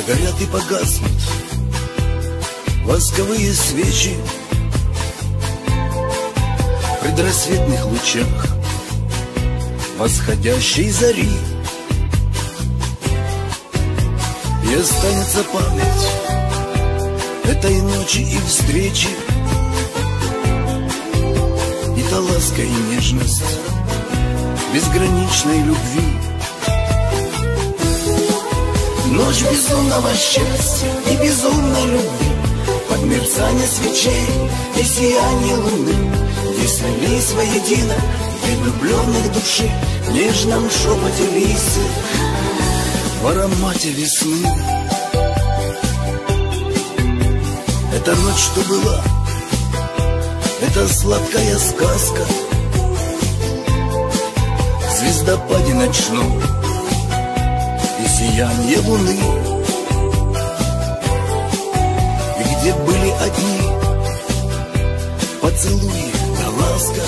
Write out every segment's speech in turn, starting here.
Горят и погаснут восковые свечи в предрассветных лучах восходящей зари. И останется память этой ночи и встречи, и та ласка и нежность безграничной любви. Ночь безумного счастья и безумной любви, под мерцание свечей и сияние луны, где слились воедино две влюбленных души в нежном шепоте листьев, в аромате весны. Эта ночь, что была, это сладкая сказка в звездопаде ночном и сияние луны. И где были одни поцелуи да ласка,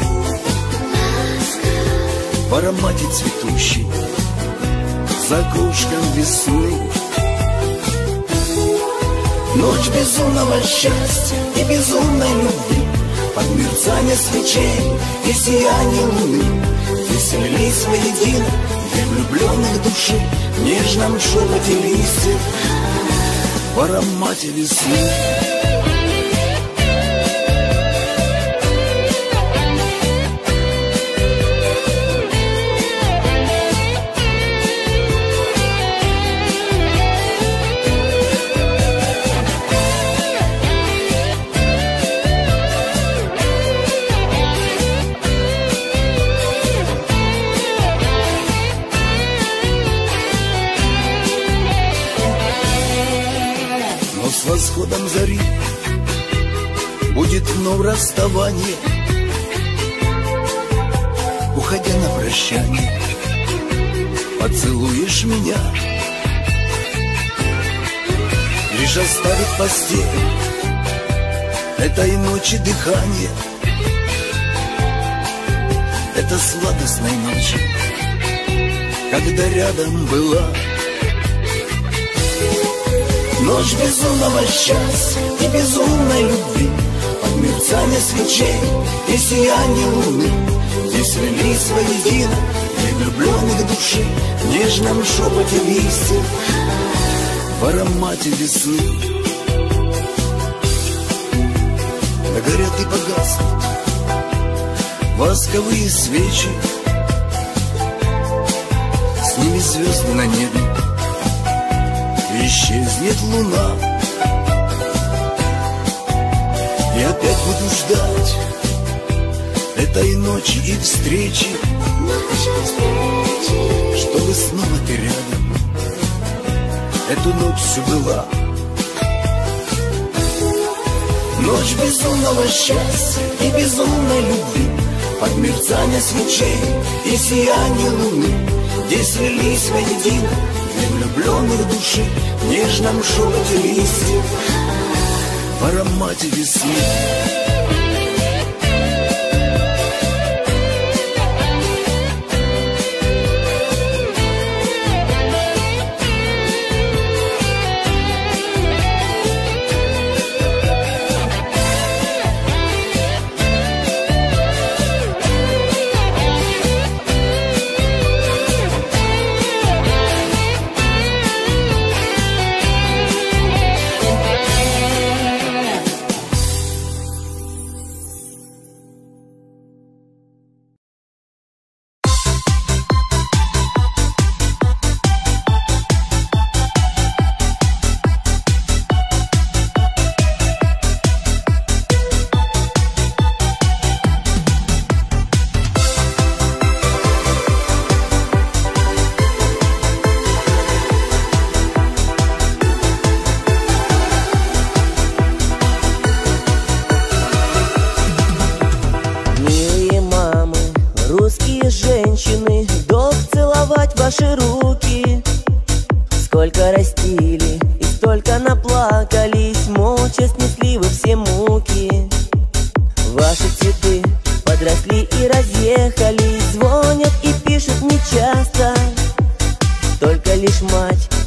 в аромате цветущей за окошком весны. Ночь безумного счастья и безумной любви, под мерцание свечей и сияние луны, где слились воедино две влюбленных души в нежном шепоте листьев, в аромате весны. С восходом зари будет вновь расставание, уходя на прощание, поцелуешь меня, лишь оставит постель этой ночи дыхание, это сладостной ночи, когда рядом была. Ночь безумного счастья и безумной любви, под мерцание свечей и сияние луны, где слились воедино две влюбленных души в нежном шепоте листьев, в аромате весны. Да горят и погаснут восковые свечи, с ними звезды на небе, исчезнет луна. И опять буду ждать этой ночи и встречи, чтобы снова ты рядом эту ночь всю была. Ночь безумного счастья и безумной любви, под мерцание свечей и сияние луны, где слились воедино две влюбленных души в нежном шепоте листьев, в аромате весны. Ваши руки сколько растили и столько наплакались, молча снесли вы все муки. Ваши цветы подросли и разъехались, звонят и пишут нечасто, только лишь мать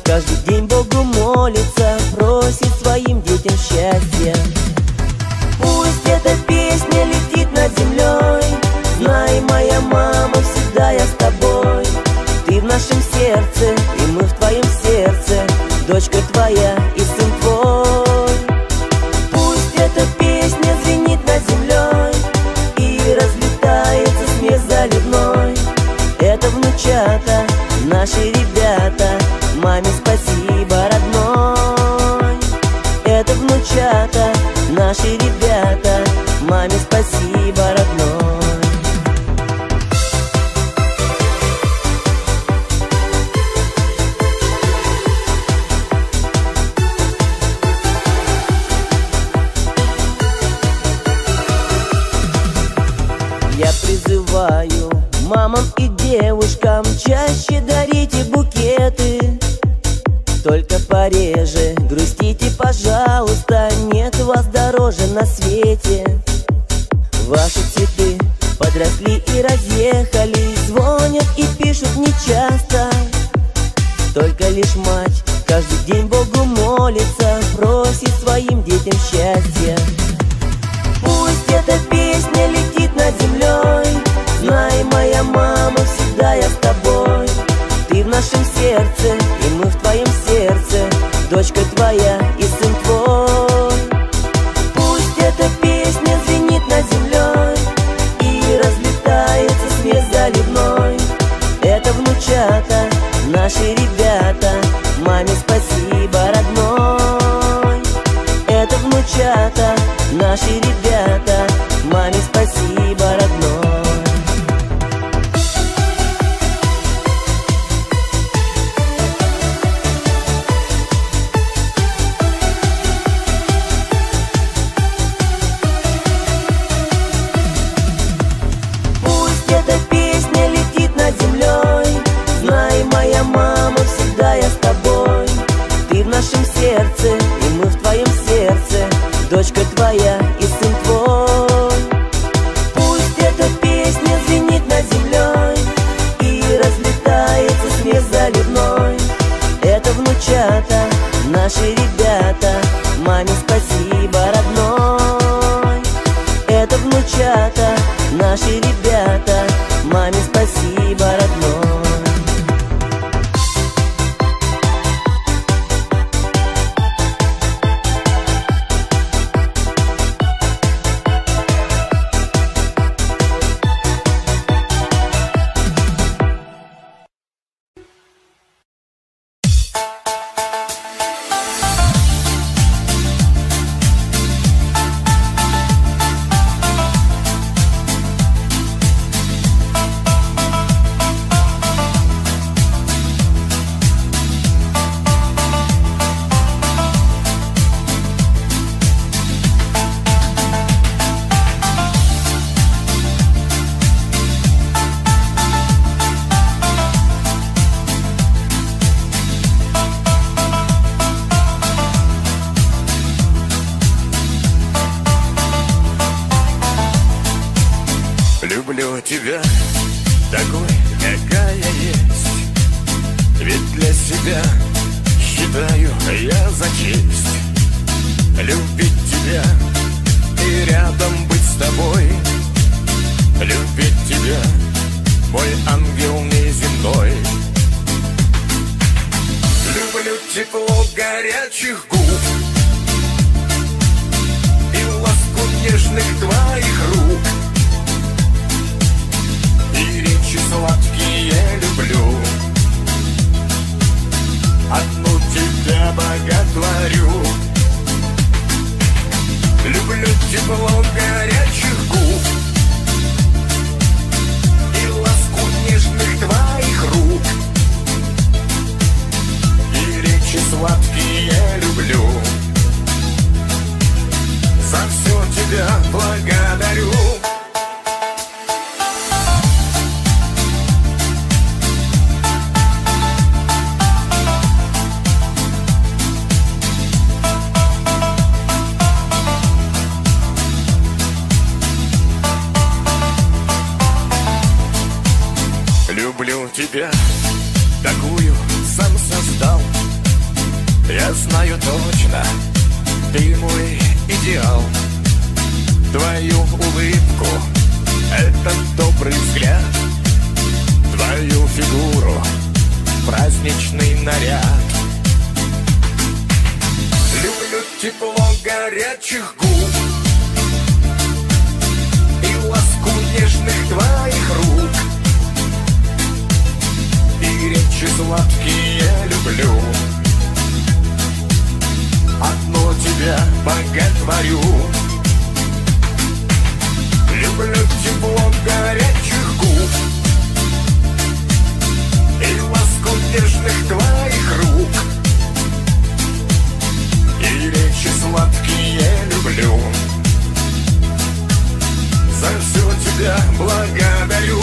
каждый день Богу молится, просит своим детям счастья. Пусть эта песня летит над землей, знай, моя мама, всегда я с тобой. Ты в нашем сердце, и мы в твоем сердце, дочка твоя и сын твой. Пусть эта песня звенит над землей и разлетается смех заливной. Это внучата, наши ребята, маме спасибо, родной. Это внучата, наши ребята, маме спасибо, родной. Я призываю мамам и девушкам чаще дарите букеты, только пореже грустите, пожалуйста, нет вас дороже на свете. Ваши цветы подросли и разъехались, звонят и пишут нечасто. Только лишь мать каждый день Богу молится, просит своим детям счастья. Пусть эта песня летит над землей, знай, моя мама, всегда я с тобой. Ты в нашем сердце, и мы в твоем сердце, дочка твоя и сын твой. Пусть эта песня звенит над землей и разлетается смех заливной. Это внучата, наши ребята, маме спасибо, родной. Это внучата, наши ребята, маме спасибо, родной. Пусть эта песня летит над землей, знай, моя мама, всегда я с тобой. Ты в нашем сердце, и мы в твоем сердце, дочка твоя и сын твой. Пусть эта песня звенит над землей и разлетается смех заливной. Это внучата, наши ребята, маме спасибо, родной. Это внучата, наши ребята, маме спасибо, родной. Люблю тебя такой, какая есть, ведь для себя считаю я за честь любить тебя и рядом быть с тобой. Любить тебя, мой ангел неземной. Люблю тепло горячих губ и ласку нежных твоих рук. И речи сладкие люблю, одну тебя боготворю. Люблю тепло горячих губ и ласку нежных твоих рук. И речи сладкие люблю, за все тебя благодарю. Люблю тебя, такую сам создал, знаю точно, ты мой идеал. Твою улыбку, этот добрый взгляд, твою фигуру, праздничный наряд. Люблю тепло горячих губ и ласку нежных твоих рук, и речи сладкие люблю. Одно тебя боготворю. Люблю тепло горячих губ и ласку нежных твоих рук, и речи сладкие люблю. За все тебя благодарю.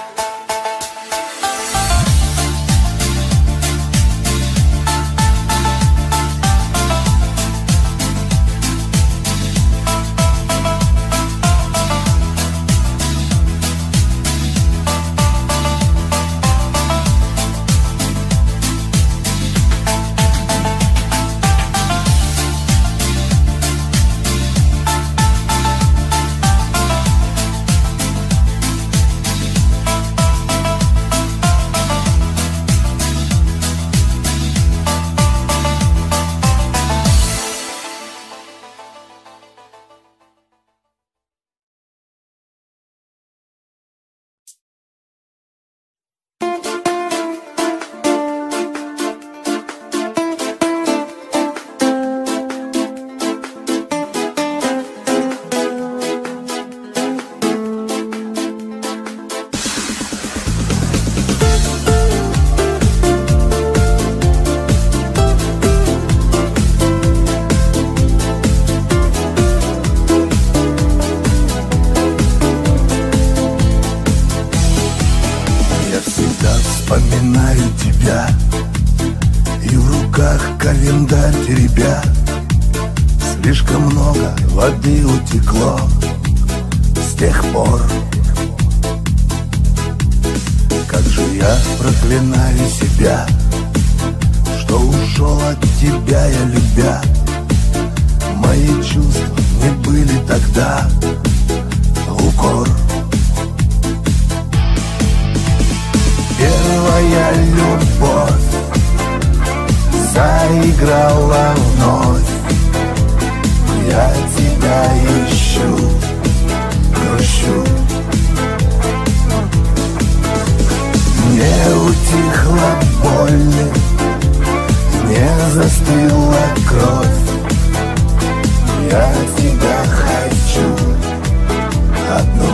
Вспоминаю тебя, и в руках календарь теребя. Слишком много воды утекло с тех пор. Как же я проклинаю себя, что ушел от тебя я, любя. Мои чувства не были тогда в укор. Первая любовь заиграла вновь. Я тебя ищу, грущу. Не утихла боль, не застыла кровь. Я тебя хочу одну.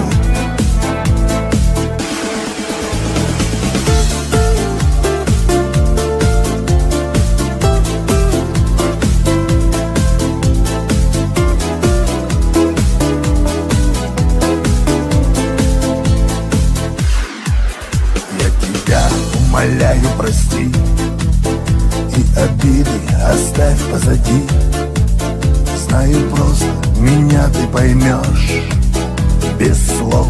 Умоляю, прости, и обиды оставь позади. Знаю, просто меня ты поймешь без слов.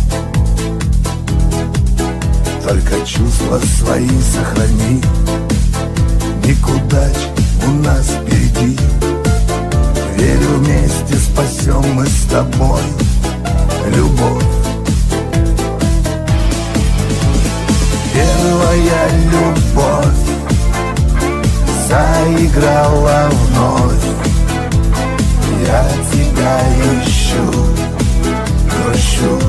Только чувства свои сохрани, никуда у нас впереди. Верю, вместе спасем мы с тобой любовь. Первая любовь заиграла вновь. Я тебя ищу, грущу.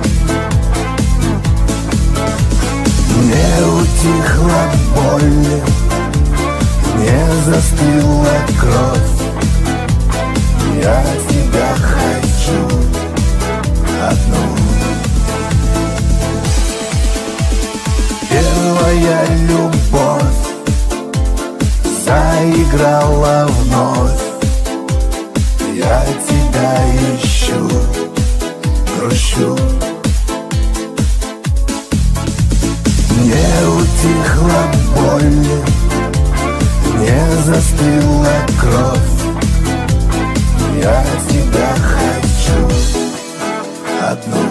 Не утихла боль, не застыла кровь. Я тебя хочу одну. Первая любовь заиграла вновь. Я тебя ищу, грущу. Не утихла боль, не застыла кровь. Я тебя хочу одну.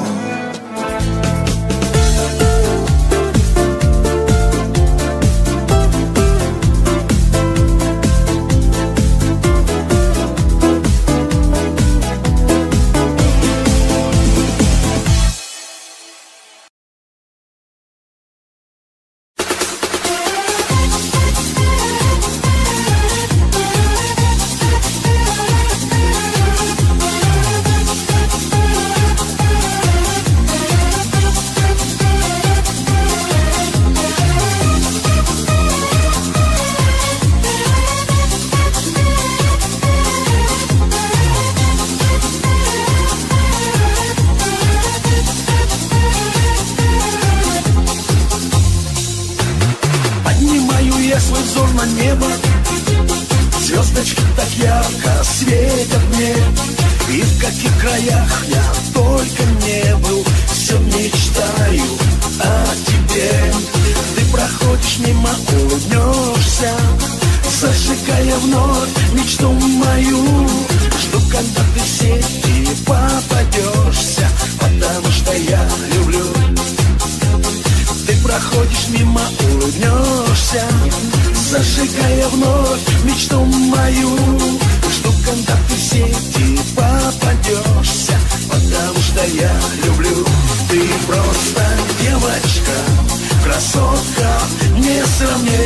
лазурное небо, звездочки так ярко светят мне. И в каких краях я только не был, все мечтаю о тебе. Ты проходишь мимо, улыбнешься, зажигая вновь мечту мою. Жду, когда ты в сети попадешься, потому что я люблю. Ты проходишь мимо, улыбнешься, зажигая вновь мечту мою. Жду, когда ты в сети попадешься, потому что я люблю. Ты просто девочка, красотка несравненная,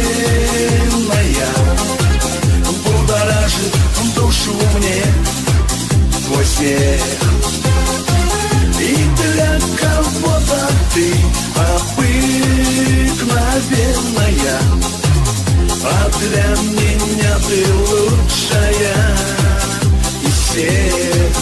будоражит душу мне твой смех. И для кого-то ты обыкновенная, а для меня ты лучшая из всех.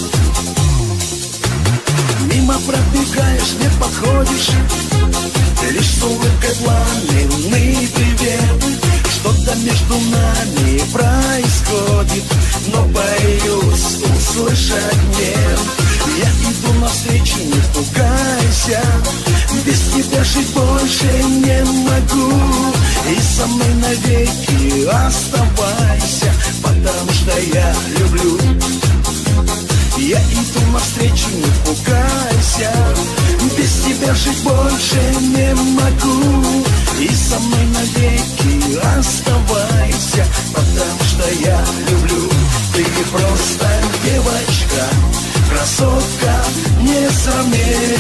Мимо пробегаешь, не подходишь, лишь с улыбкой пламенный привет. Что-то между нами происходит, но боюсь услышать нет. Я иду навстречу, не пугайся, без тебя жить больше не могу. И со мной навеки оставайся, потому что я люблю. Я иду навстречу, не пугайся, без тебя жить больше не могу. И со мной навеки оставайся, потому что я люблю. Ты просто девочка, красотка несравненная,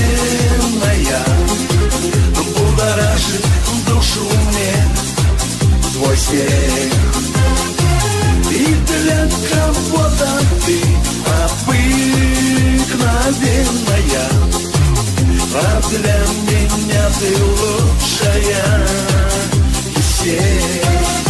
будоражит душу мне твой смех. И для кого-то ты обыкновенная, а для меня ты лучшая из всех.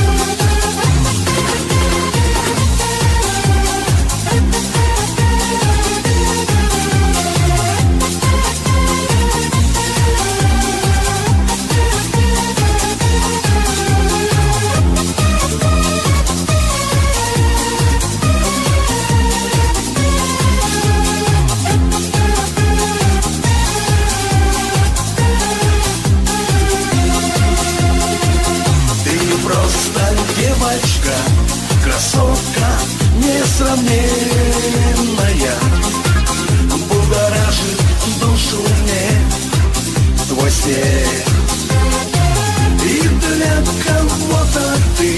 Красотка несравненная, будоражит душу мне твой смех. И для кого-то ты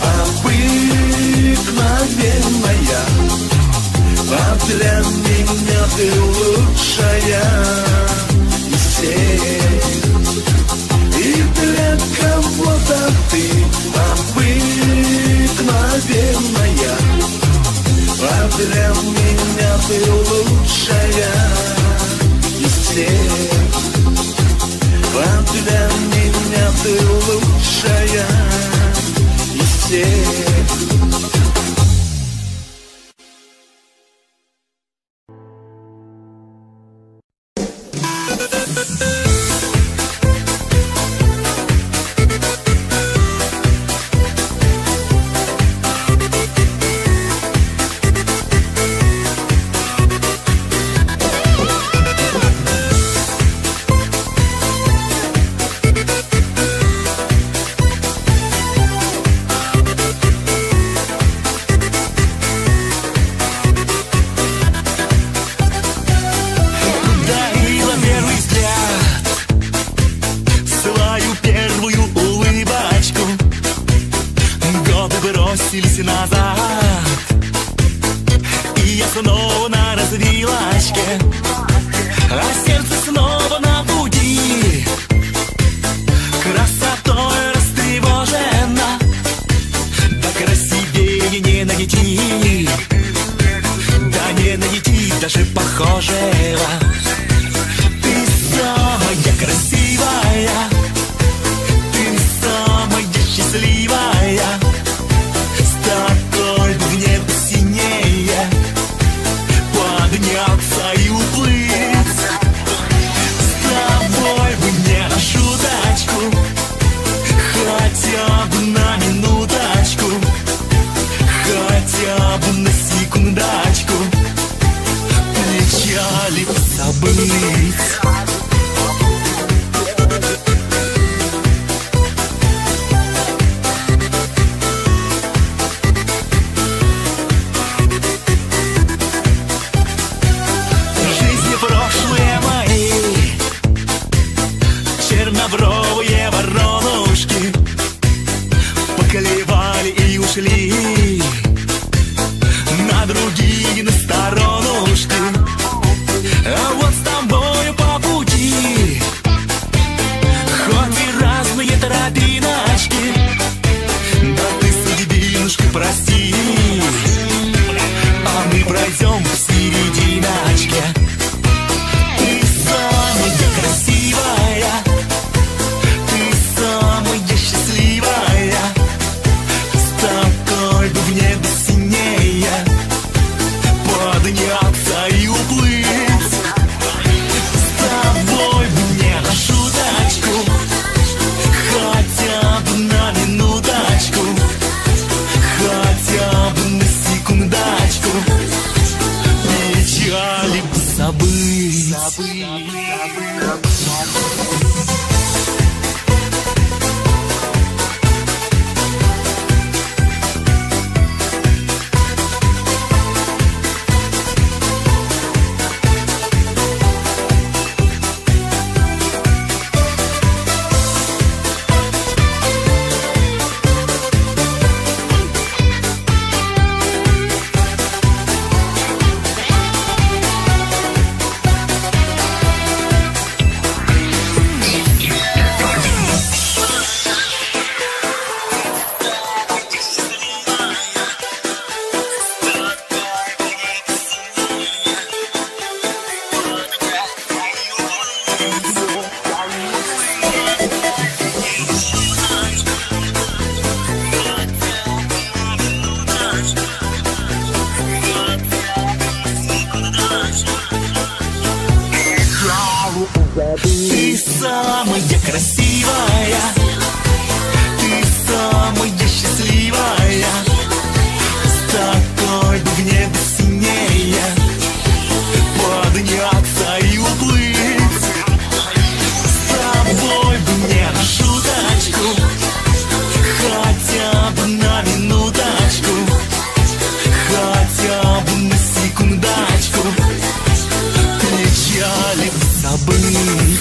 обыкновенная, а для меня ты лучшая из всех. И для кого-то ты обыкновенная, а для меня ты лучшая из всех. А для меня ты лучшая из всех. бросились назад, и я снова на развилочке, а сердце снова на пути, красотой растревожена, да красивее не найти, да не найти даже похожего. Ты самая красивая, ты самая счастливая, с тобой бы в небо синее подняться и уплыть, с тобой бы не на шуточку хотя бы на взяли и ушли на другие, на сторонушки. А вот с тобою по пути, хоть и разные тропиночки, да ты, судьбинушка, прости, а мы пройдем посерединочке. Ты самая красивая, ты самая счастливая, с такой бы в небе синее подняться и уплыть. С тобой бы мне на шуточку, хотя бы на минуточку, хотя бы на секундочку, печали бы забыть. Ты самая красивая, ты самая счастливая, с такой бы в небе синее подняться и уплыть. С тобой бы мне на шуточку, хотя бы на минуточку, хотя бы на секундочку, печали бы забыть.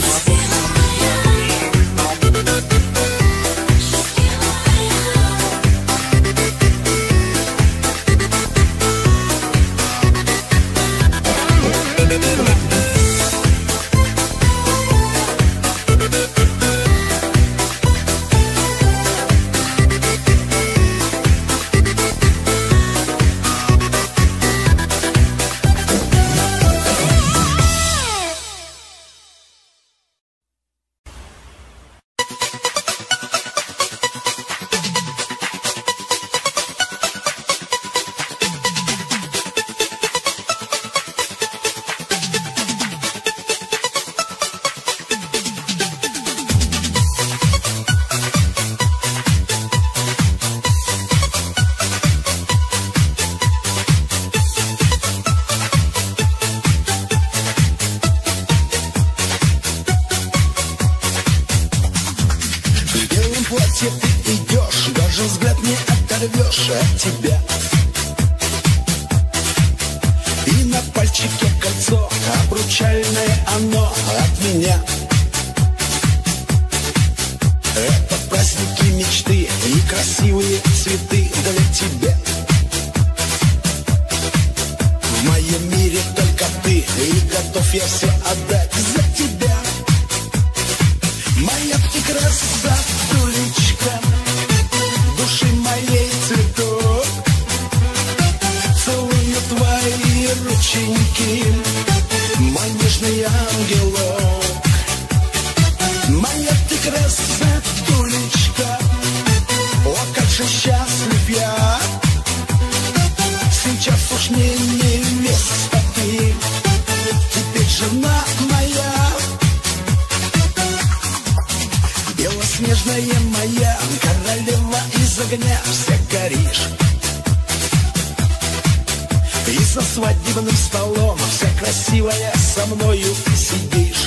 Ты идешь, даже взгляд не оторвешь от тебя. И на пальчике кольцо, обручальное оно от меня. Это праздники мечты и красивые цветы для тебя. В моем мире только ты, и готов я все отдать за тебя. Моя ты красотулечка, души моей цветок, целую твои рученьки, мой нежный ангелок. Моя ты красотулечка, о, как же счастлив я, сейчас уж не невеста ты, теперь жена моя. Белоснежная моя королева из огня, вся горишь. И за свадебным столом вся красивая со мною сидишь.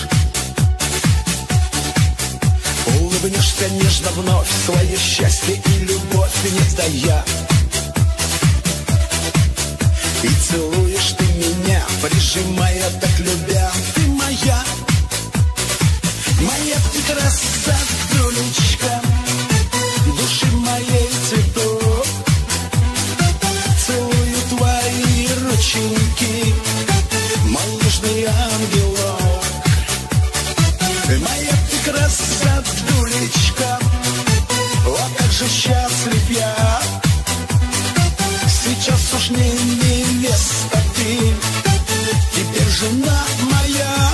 Улыбнешься нежно вновь, свое счастье и любовь не тая. И целуешь ты меня, прижимая так любя. Ты моя, моя ты красотулечка, души моей цветок, уж не невеста ты, теперь жена моя.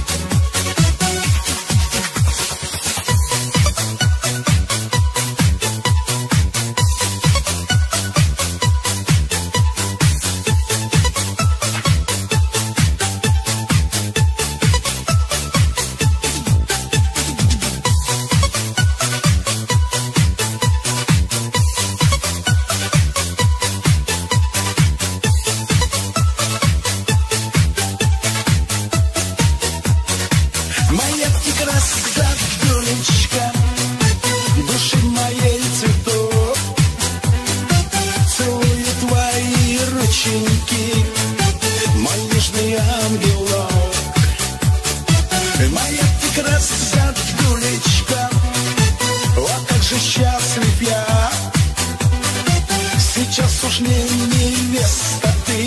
Сейчас уж не невеста ты,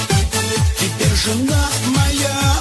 теперь жена моя.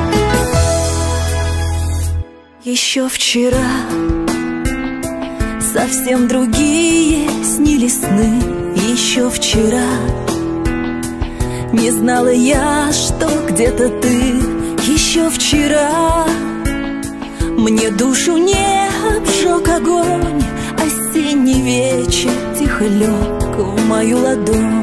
Еще вчера совсем другие снились сны еще вчера. Не знала я, что где-то ты еще вчера. Мне душу не обжег огонь, осенний вечер тихо лег в мою ладонь.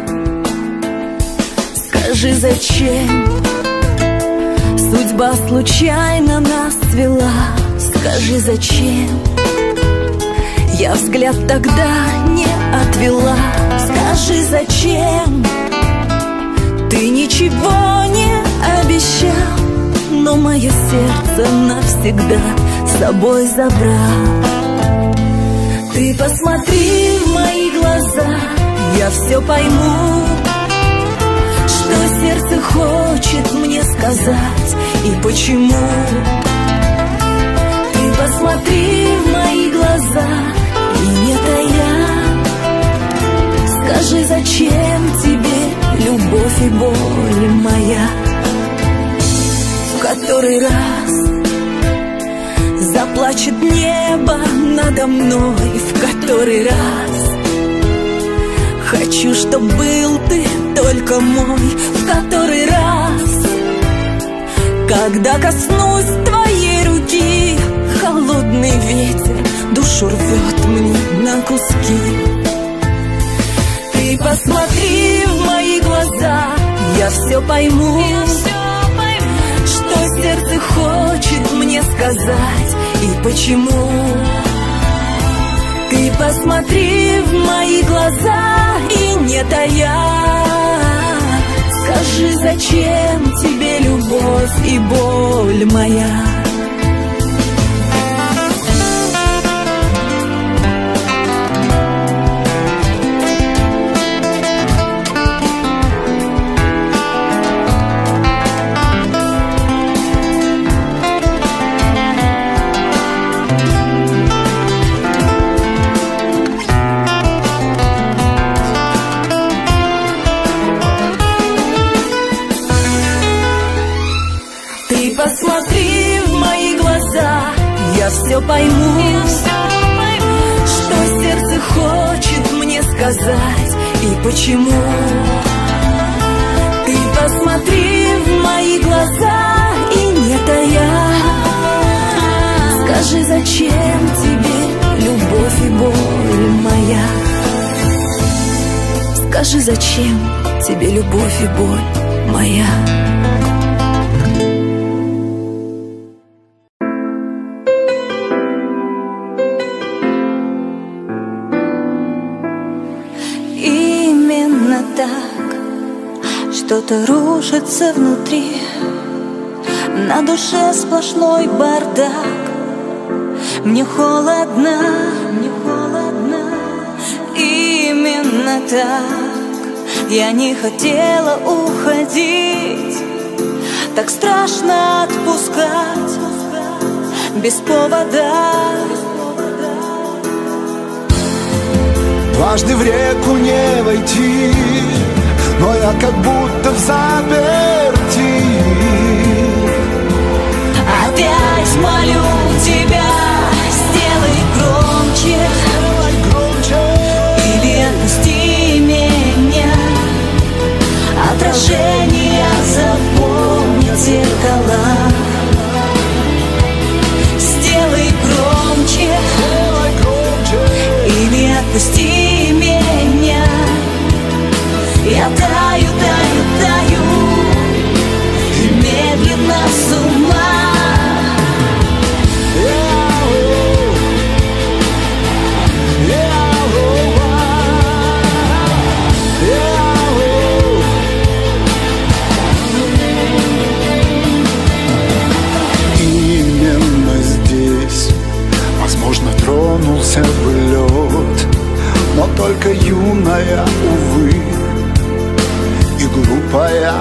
Скажи, зачем судьба случайно нас свела? Скажи, зачем я взгляд тогда не отвела? Скажи, зачем ты ничего не обещал, но мое сердце навсегда с собой забрал? Ты посмотри в мои глаза, я все пойму, что сердце хочет мне сказать и почему. Ты посмотри в мои глаза и не тая, скажи, зачем тебе любовь и боль моя? В который раз заплачет небо надо мной, в который раз хочу, чтоб был ты только мой, в который раз, когда коснусь твоей руки, холодный ветер душу рвет мне на куски. Ты посмотри в мои глаза, я все пойму, что сердце хочет мне сказать и почему. Ты посмотри в мои глаза и не тая, скажи, зачем тебе любовь и боль моя? Посмотри в мои глаза, я все пойму, что сердце хочет мне сказать и почему. Ты посмотри в мои глаза и не тая, скажи, зачем тебе любовь и боль моя? Скажи, зачем тебе любовь и боль моя? Что-то рушится внутри, на душе сплошной бардак. Мне холодно, именно так. Я не хотела уходить, так страшно отпускать без повода. Дважды в реку не войти, но я как будто в заперти. Опять молю тебя, сделай громче, или отпусти меня. Отражения запомнят зеркала. Сделай громче, или отпусти меня. Я таю, таю, таю, и медленно с ума. Именно здесь, возможно, тронулся бы лед, но только юная, увы, и глупая.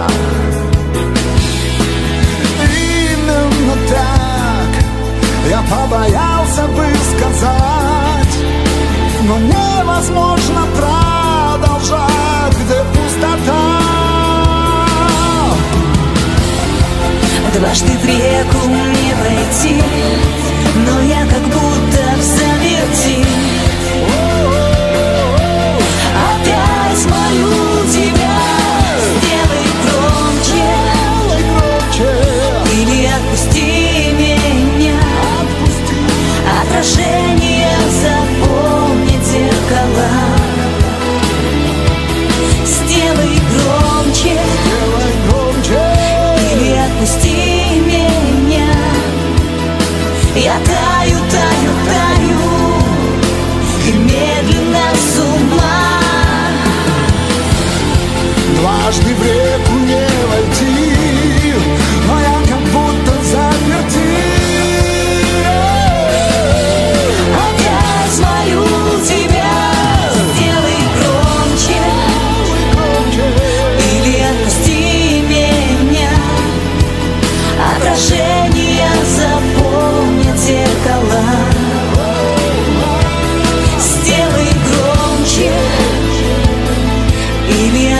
Именно так я побоялся бы сказать, но невозможно продолжать, где пустота. Дважды в реку не войти, но я как будто в заперти.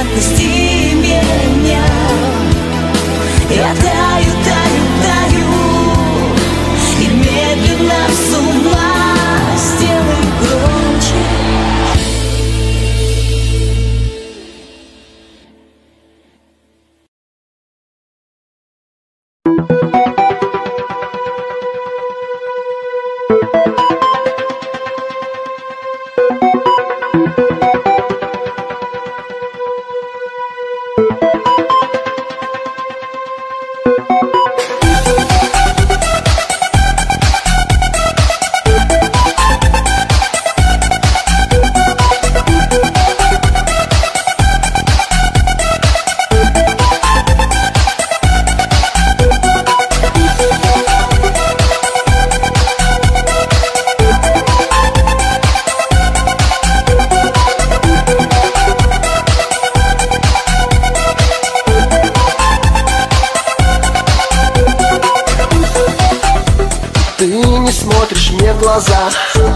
отпусти меня. Я таю, таю, таю, и медленно с ума сделаю громче. Глаза,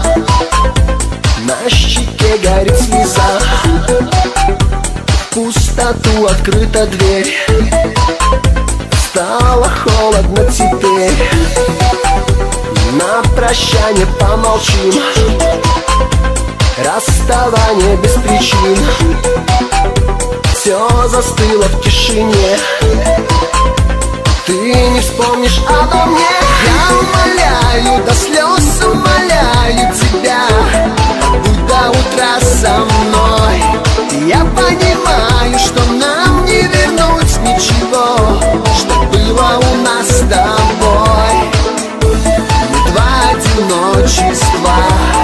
на щеке горит слеза, в пустоту открыта дверь, стало холодно теперь. На прощание помолчим, расставание без причин, все застыло в тишине. Ты не вспомнишь обо мне. Я умоляю, до слез умоляю тебя, будь до утра со мной. Я понимаю, что нам не вернуть ничего, что было у нас с тобой. Мы два одиночества,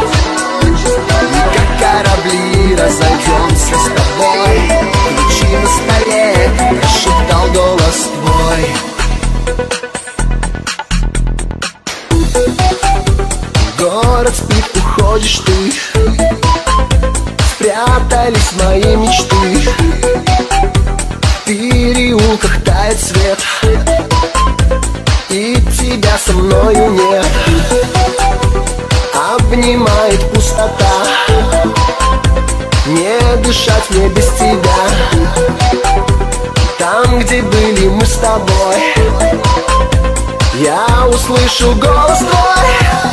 и как корабли разойдемся с тобой. Ключи на столе, прошептал голос твой. Город спит, уходишь ты, спрятались мои мечты. В переулках тает свет, и тебя со мною нет. Обнимает пустота, не дышать мне без тебя. Там, где были мы с тобой, я услышу голос твой.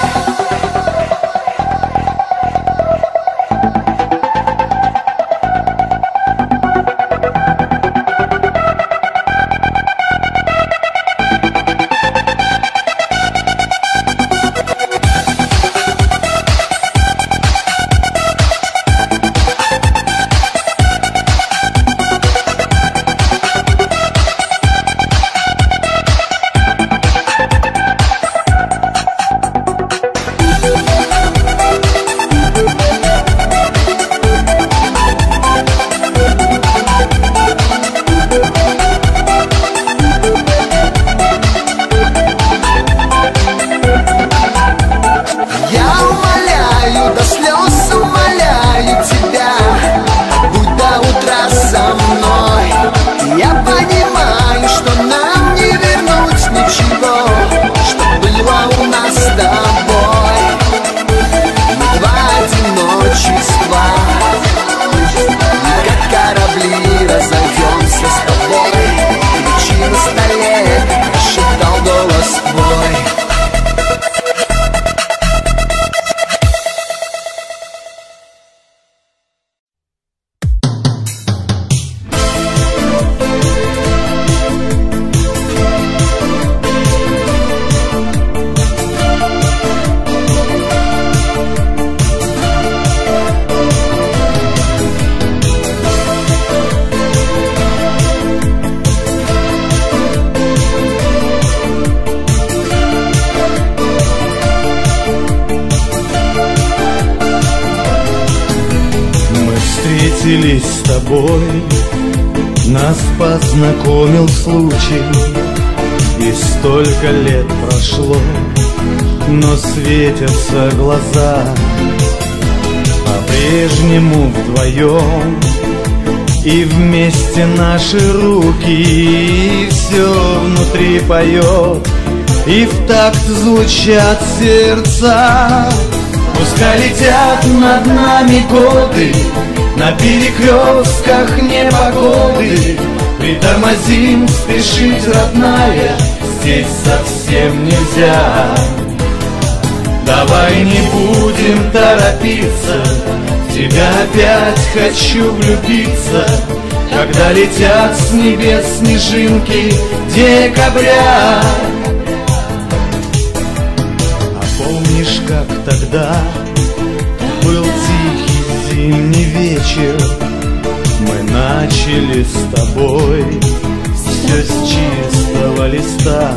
встретились с тобой, нас познакомил случай, и столько лет прошло, но светятся глаза, по-прежнему вдвоем, и вместе наши руки, и все внутри поет, и в такт звучат сердца. Пускай летят над нами годы, На перекрестках непогоды притормозим, спешить, родная, здесь совсем нельзя. Давай не будем торопиться, в тебя опять хочу влюбиться, когда летят с небес снежинки декабря. А помнишь, как тогда был тихий зимний вечер, мы начали с тобой все с чистого листа.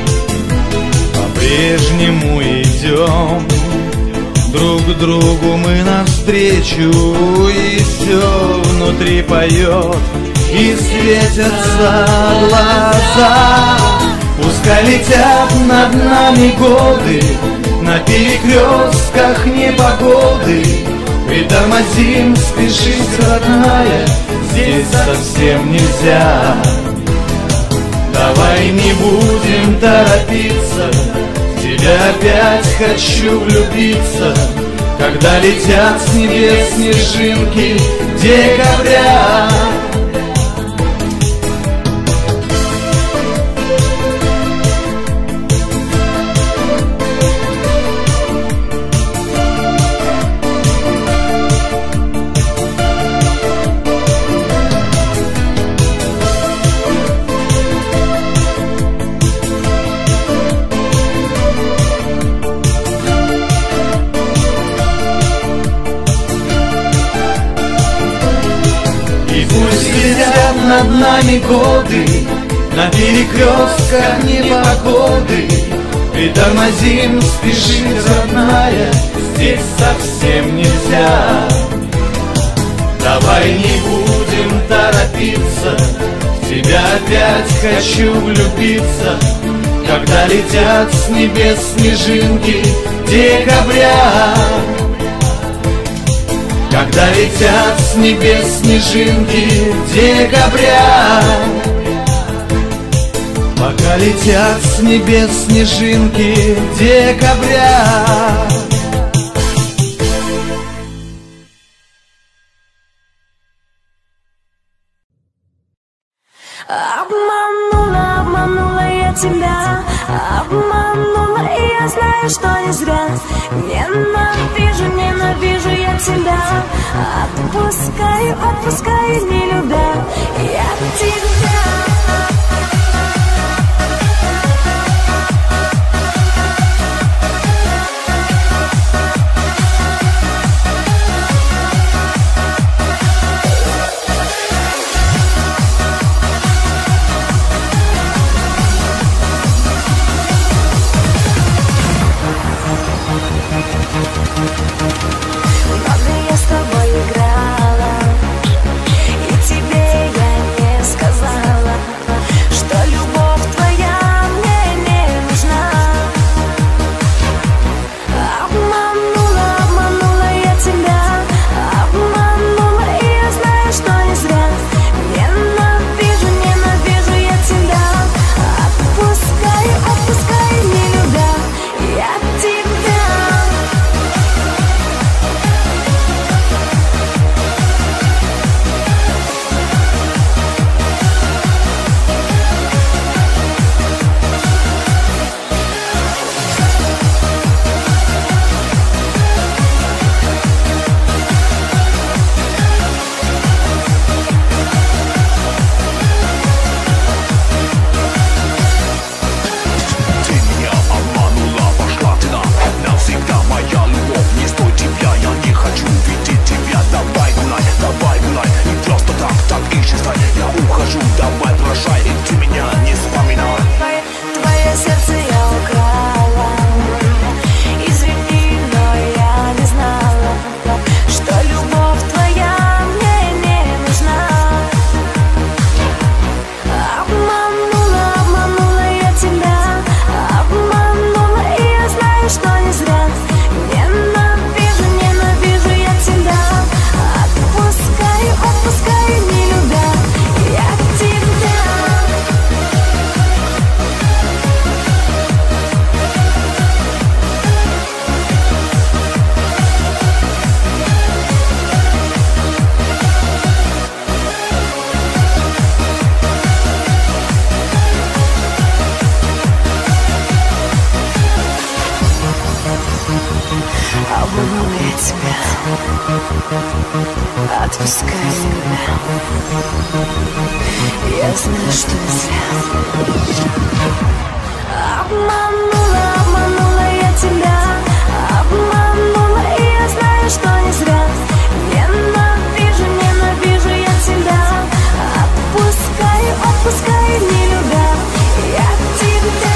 По-прежнему идем друг к другу мы навстречу, и все внутри поет, и светятся глаза. Пускай летят над нами годы, на перекрестках непогоды притормозим, спешить, родная, здесь совсем нельзя. Давай не будем торопиться, в тебя опять хочу влюбиться, когда летят с небес снежинки декабря. Над нами годы, на перекрестках непогоды притормозим, спешить, родная, здесь совсем нельзя. Давай не будем торопиться, в тебя опять хочу влюбиться, когда летят с небес снежинки декабря. Когда летят с небес снежинки декабря. Пока летят с небес снежинки декабря. Обманула, обманула я тебя, обманула, и я знаю, что не зря. Ненавижу, ненавижу я тебя, отпускаю, отпускаю, не любя я тебя. Много я с тобой играла, и тебе я не сказала. себя, отпускай себя. Я знаю, что не зря. Обманула, обманула я тебя, обманула, и я знаю, что не зря. Ненавижу, ненавижу я тебя, отпускай, отпускай, не любя я тебя.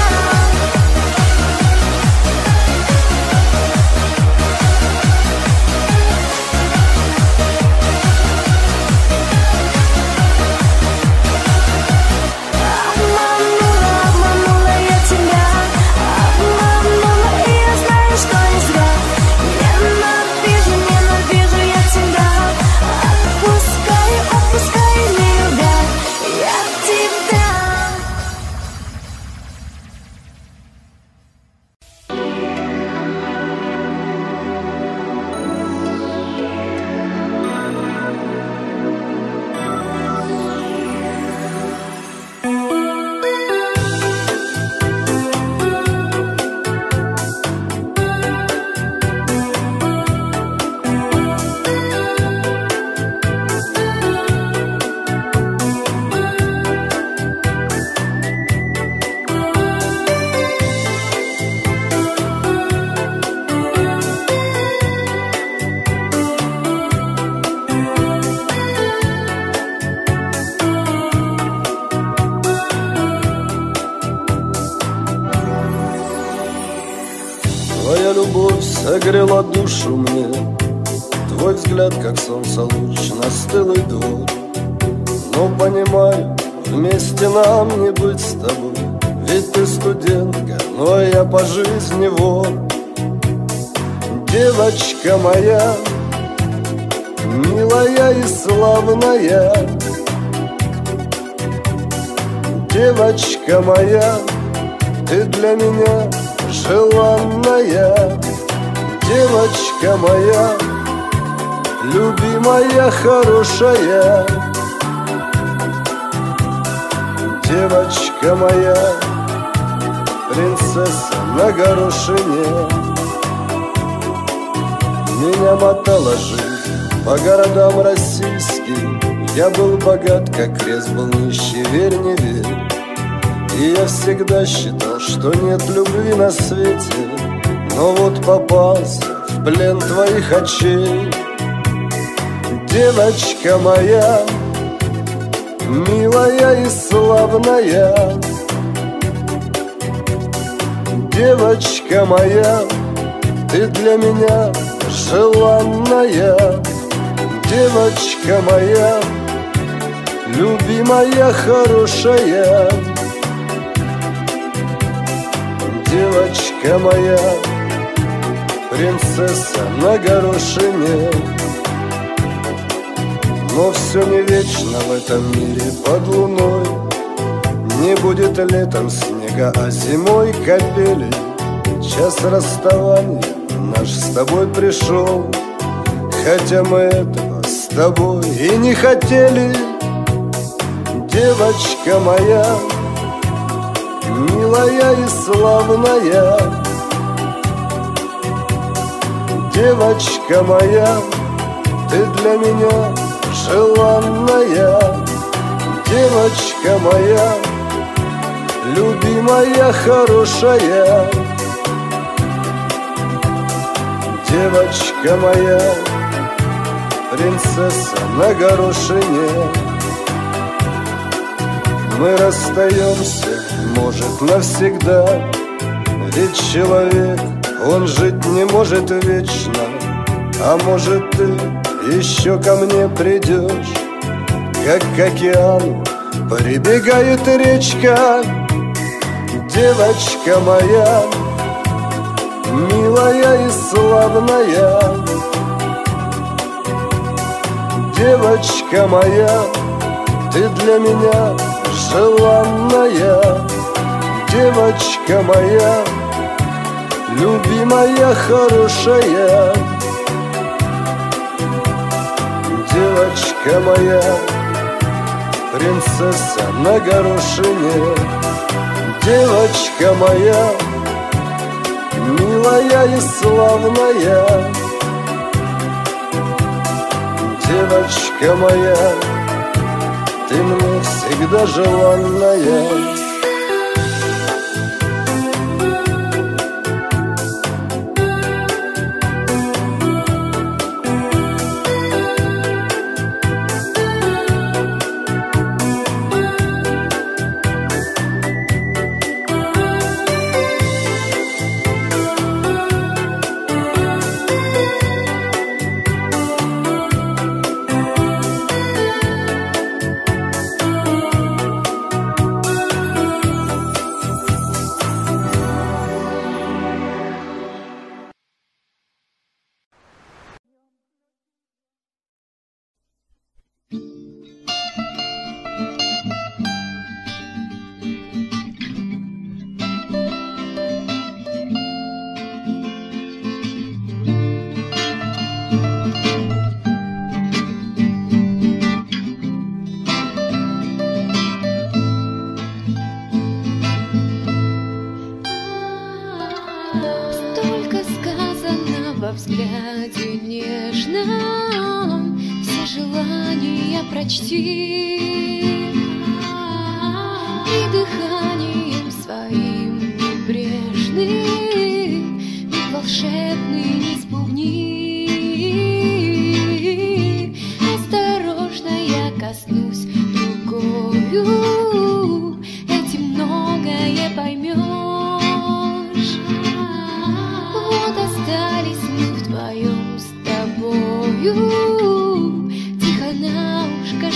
Твоя любовь согрела душу мне, твой взгляд, как солнце луч на стылый двор. Но понимаю, вместе нам не быть с тобой, ведь ты студентка, но я по жизни вор. Девочка моя, милая и славная, девочка моя, ты для меня желанная, девочка моя, любимая, хорошая, девочка моя, принцесса на горошине. Меня мотала жизнь по городам российским, я был богат, как крест, был нищий, верь, не верь. И я всегда считал, что нет любви на свете, но вот попался в плен твоих очей. Девочка моя, милая и славная, девочка моя, ты для меня желанная, девочка моя, любимая, хорошая, девочка моя, принцесса на горошине. Но все не вечно в этом мире под луной, не будет летом снега, а зимой капели. Час расставания наш с тобой пришел, хотя мы этого с тобой и не хотели. Девочка моя, милая и славная, девочка моя, ты для меня желанная, девочка моя, любимая, хорошая, девочка моя, принцесса на горошине. Мы расстаемся, может, навсегда, ведь человек, он жить не может вечно. А может, ты еще ко мне придешь, как к океану прибегает речка. Девочка моя, милая и славная, девочка моя, ты для меня желанная, девочка моя, любимая, хорошая, девочка моя, принцесса на горошине, девочка моя, милая и славная, девочка моя, ты мне всегда желанная. Столько сказано во взгляде нежном, все желания прочти, и дыханием своим небрежным миг волшебный не спугни. Осторожно я коснусь рукою, этим многое поймешь. Вот остались мы вдвоем с тобою, тихо на ушко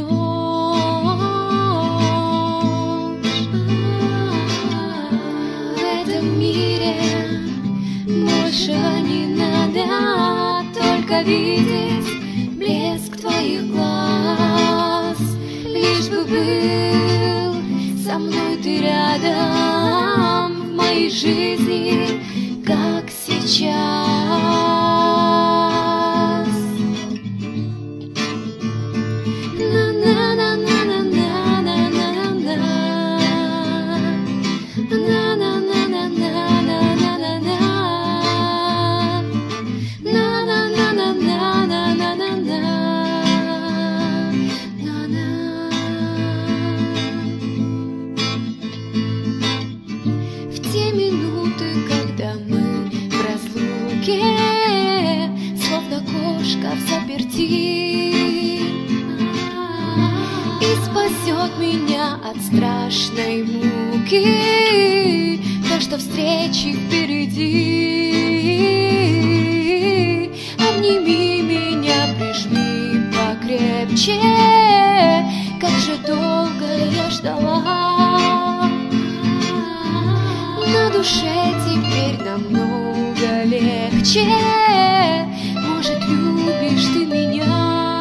шепнешь. В этом мире большего не надо, только видеть блеск твоих глаз. Лишь бы был со мной ты рядом в моей жизни, как сейчас. В те минуты, когда мы в разлуке, словно кошка в заперти, и спасет меня от страшной муки то, что встречи впереди. Обними меня, прижми покрепче, как же долго я ждала. На душе теперь намного легче, может, любишь ты меня.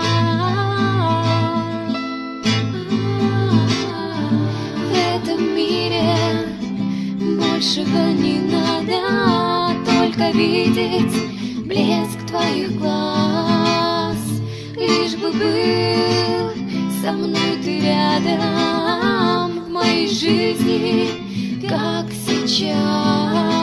В этом мире большего не надо, только видеть блеск твоих глаз. Лишь бы был со мной ты рядом в моей жизни, как сейчас.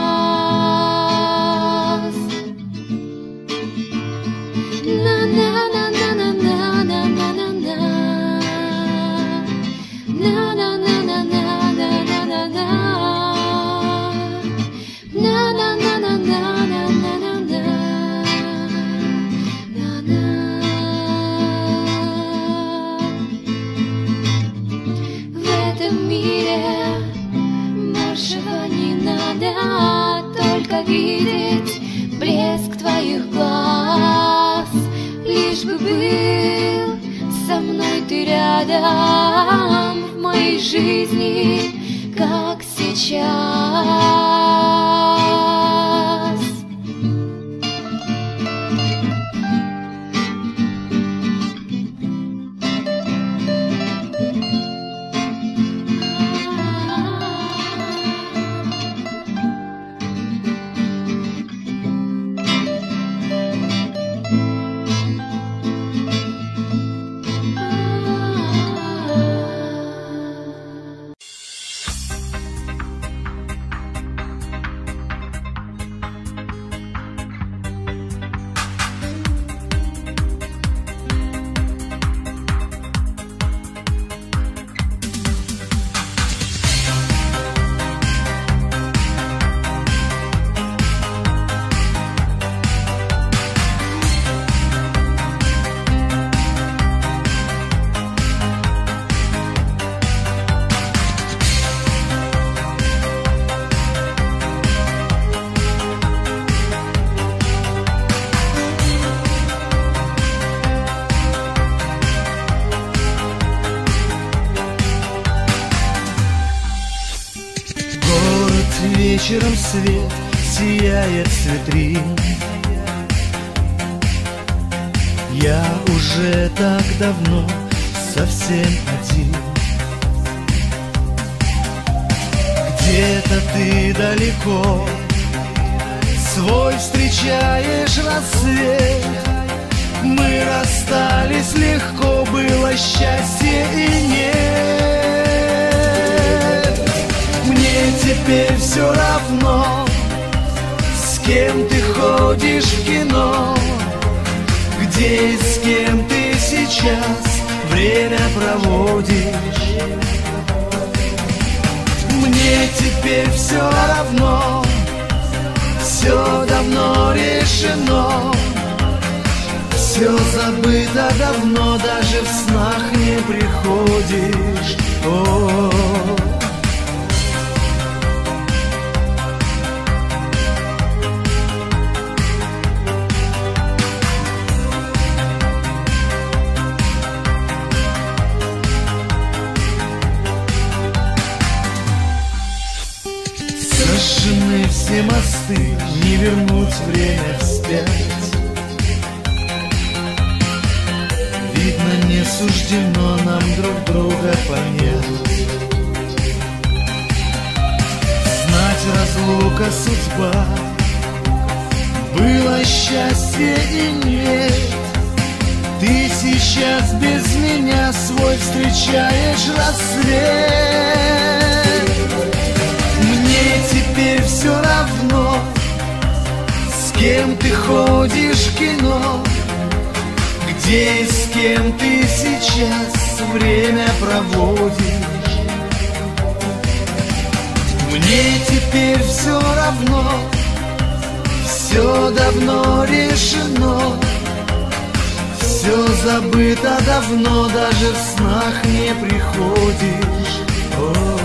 В этом мире большего не надо, только видеть блеск твоих глаз. Лишь бы был со мной ты рядом в моей жизни, как сейчас. вечером свет сияет с витрин. Я уже так давно совсем один. Где-то ты далеко, свой встречаешь рассвет. Мы расстались легко, было счастье и нет. Мне теперь все равно, с кем ты ходишь в кино, где и с кем ты сейчас время проводишь. Мне теперь все равно, все давно решено, все забыто давно, даже в снах не приходишь. О-о-о. Сожжены все мосты, не вернуть время вспять. Видно, не суждено нам друг друга понять. Знать, разлука судьба, было счастье и нет. Ты сейчас без меня свой встречаешь рассвет. Мне теперь все равно, с кем ты ходишь в кино, где и с кем ты сейчас время проводишь. Мне теперь все равно, все давно решено, все забыто давно, даже в снах не приходишь. О-о-о.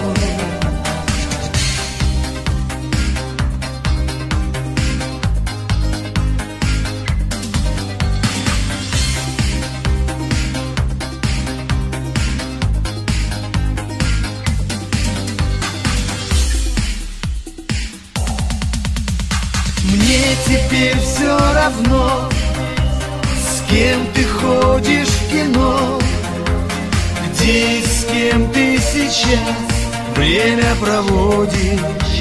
Мне теперь все равно, с кем ты ходишь в кино, где и с кем ты сейчас время проводишь.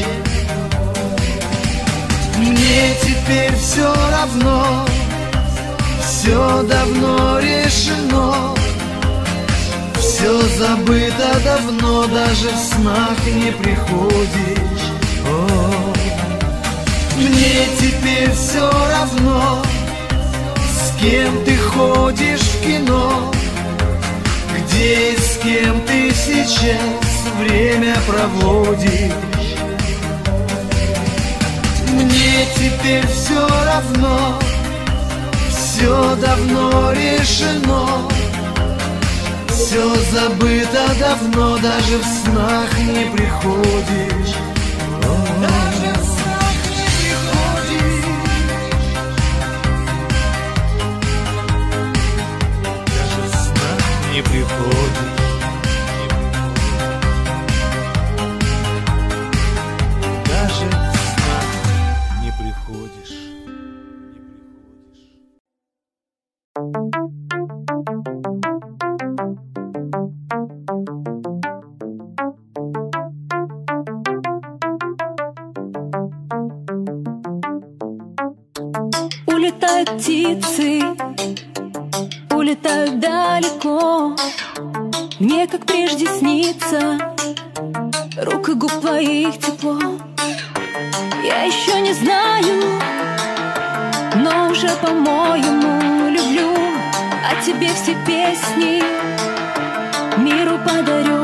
Мне теперь все равно, все давно решено, все забыто давно, даже в снах не приходишь. О-о-о. Мне теперь все равно, с кем ты ходишь в кино, где и с кем ты сейчас время проводишь. Мне теперь все равно, все давно решено, все забыто давно, даже в снах не приходишь. Даже в снах не приходишь. Даже в снах не приходишь. Даже в снах не приходишь. Улетают птицы, улетают далеко. Мне, как прежде, снится рук и губ твоих тепло. Я еще не знаю, но уже, по-моему, люблю. А тебе все песни миру подарю.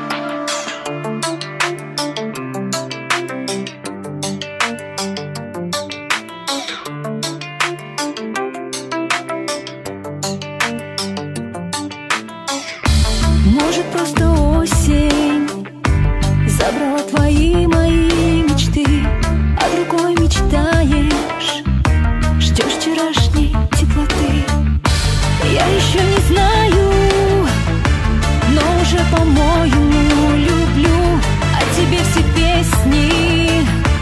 Может, просто осень забрала твои мои мечты, а другой мечтаешь, ждешь вчерашней теплоты. Я еще не знаю, но уже, по-моему, люблю. А тебе все песни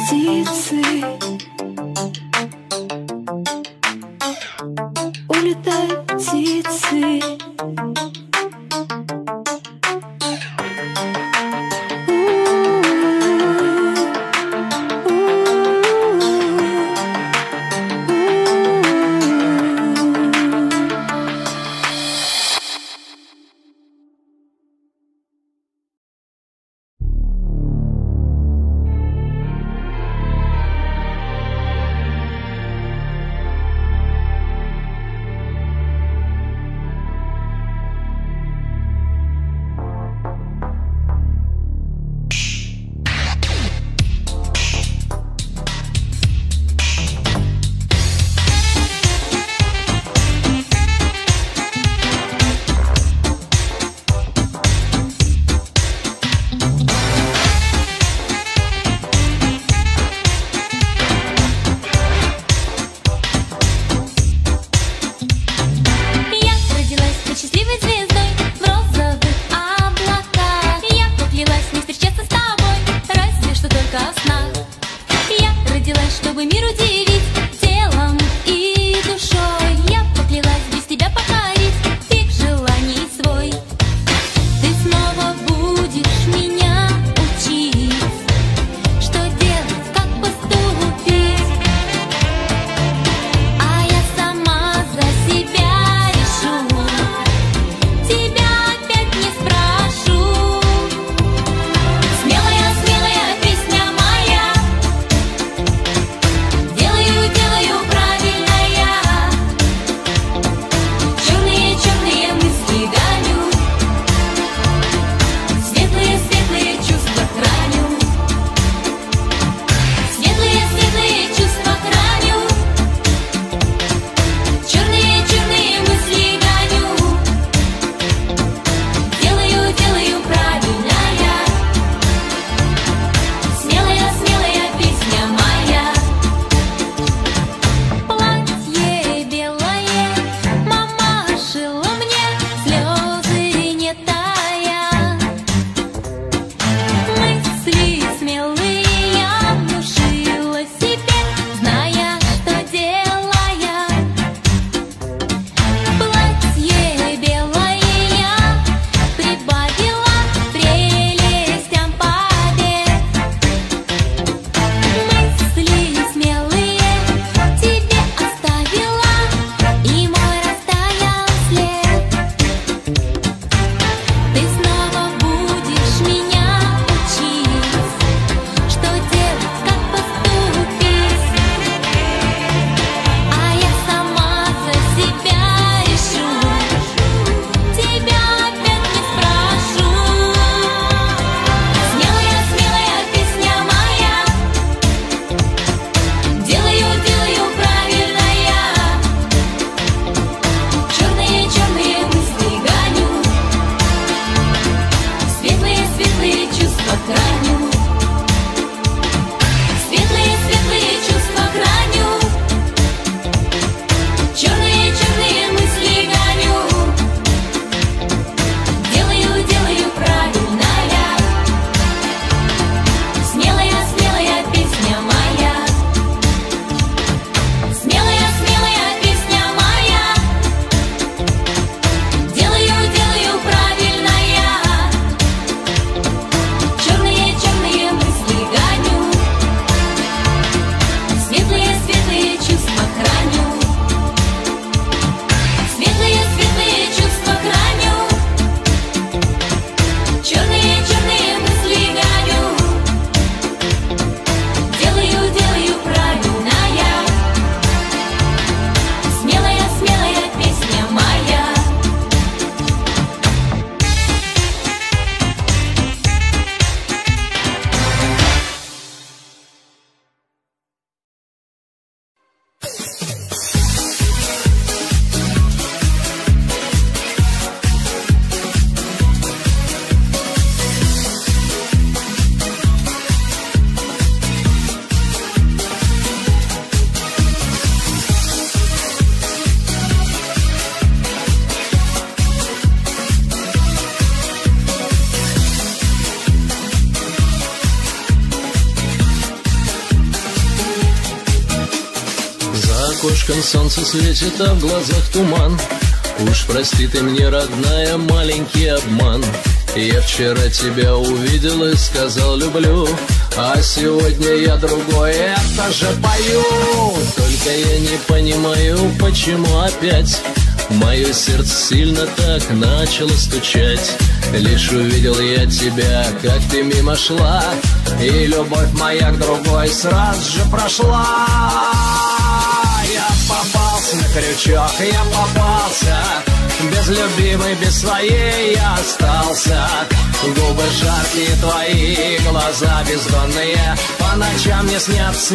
птицы, улетают птицы. Смелая, смелая песня моя. окошком солнце светит, а в глазах туман. Уж прости ты мне, родная, маленький обман. Я вчера тебя увидел и сказал люблю, а сегодня я другой, это же пою. Только я не понимаю, почему опять мое сердце сильно так начало стучать. Лишь увидел я тебя, как ты мимо шла, и любовь моя к другой сразу же прошла. Я попался на крючок, я попался, без любимой, без своей я остался. Губы жаркие твои, глаза бездонные, по ночам мне снятся.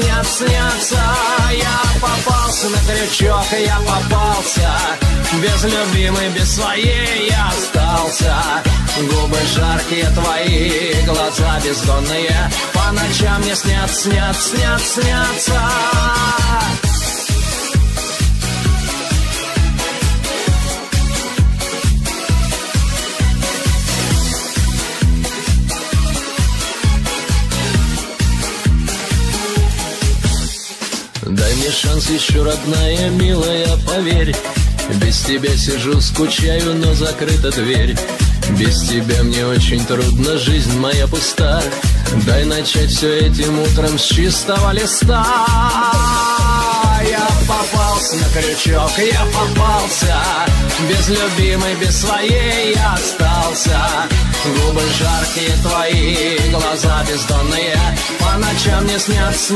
Я попался на крючок, я попался, без любимой, без своей я остался. Губы жаркие твои, глаза бездонные, по ночам мне снятся. Дай мне шанс еще, родная, милая, поверь. Без тебя сижу, скучаю, но закрыта дверь. Без тебя мне очень трудно, жизнь моя пуста. Дай начать все этим утром с чистого листа. Я попался на крючок, я попался, без любимой, без своей я остался. Губы жаркие твои, глаза бездонные, по ночам мне снятся.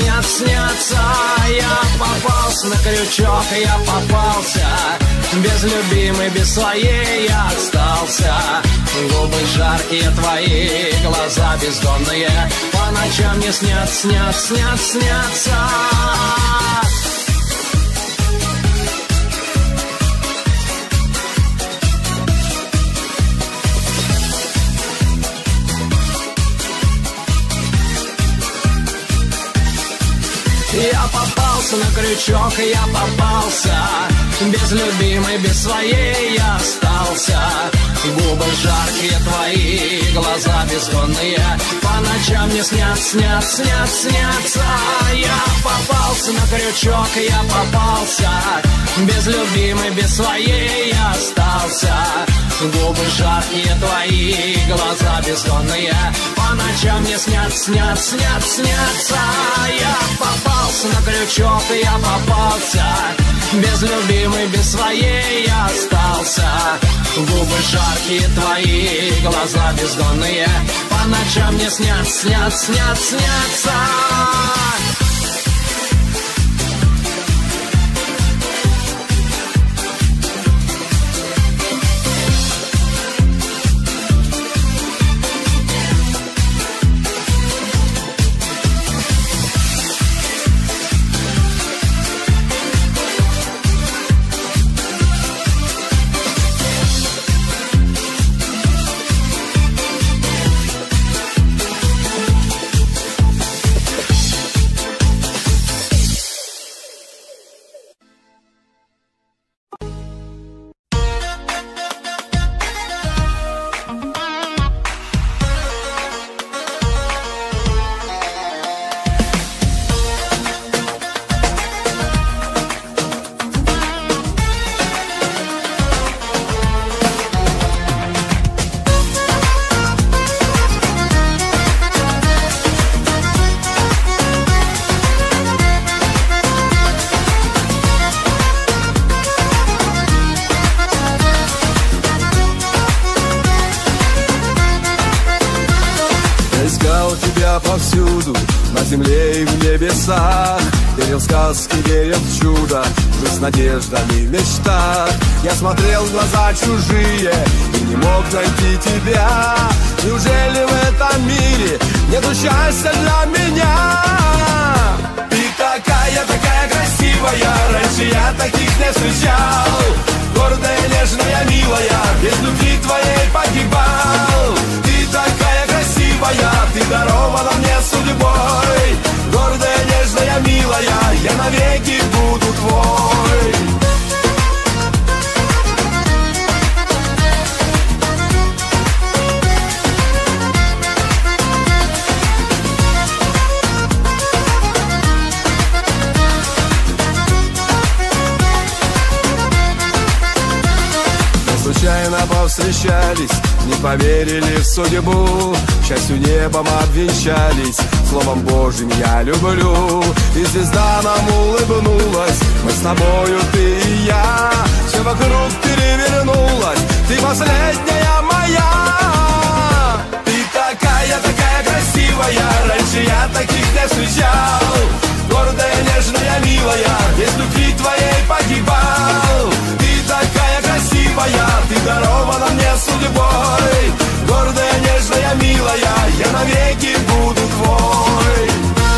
Я попался на крючок, я попался, без любимой, без своей я остался. Губы жаркие твои, глаза бездонные, по ночам мне снятся. Я попался на крючок, я попался, без любимой, без своей я остался. Губы жаркие твои, глаза бездонные, по ночам мне снятся. Я попался на крючок, я попался, без любимой, без своей я остался. Губы жаркие твои, глаза бездонные, по ночам мне снятся. Я попался на крючок, я попался, без любимой, без своей я остался. Губы жаркие твои, глаза бездонные, по ночам мне снятся. Повсюду, на земле и в небесах. Верил в сказки, верил в чудо, жил с надеждами в мечтах. Я смотрел в глаза чужие и не мог найти тебя. Неужели в этом мире нету счастья для меня? Ты такая красивая, раньше я таких не встречал. Гордая, нежная, милая, без любви твоей погибал. Ты такая красивая, ты дарована мне судьбой. Гордая, нежная, милая, я навеки буду твой. встречались, не поверили в судьбу. К счастью, небом обвенчались, словом Божьим я люблю. И звезда нам улыбнулась, мы с тобою, ты и я. Все вокруг перевернулось, ты последняя моя. Ты такая, такая красивая, раньше я таких не встречал. Гордая, нежная, милая, без любви твоей погибал. Ты такая красивая, ты дарована мне судьбой. Гордая, нежная, милая, я навеки буду твой.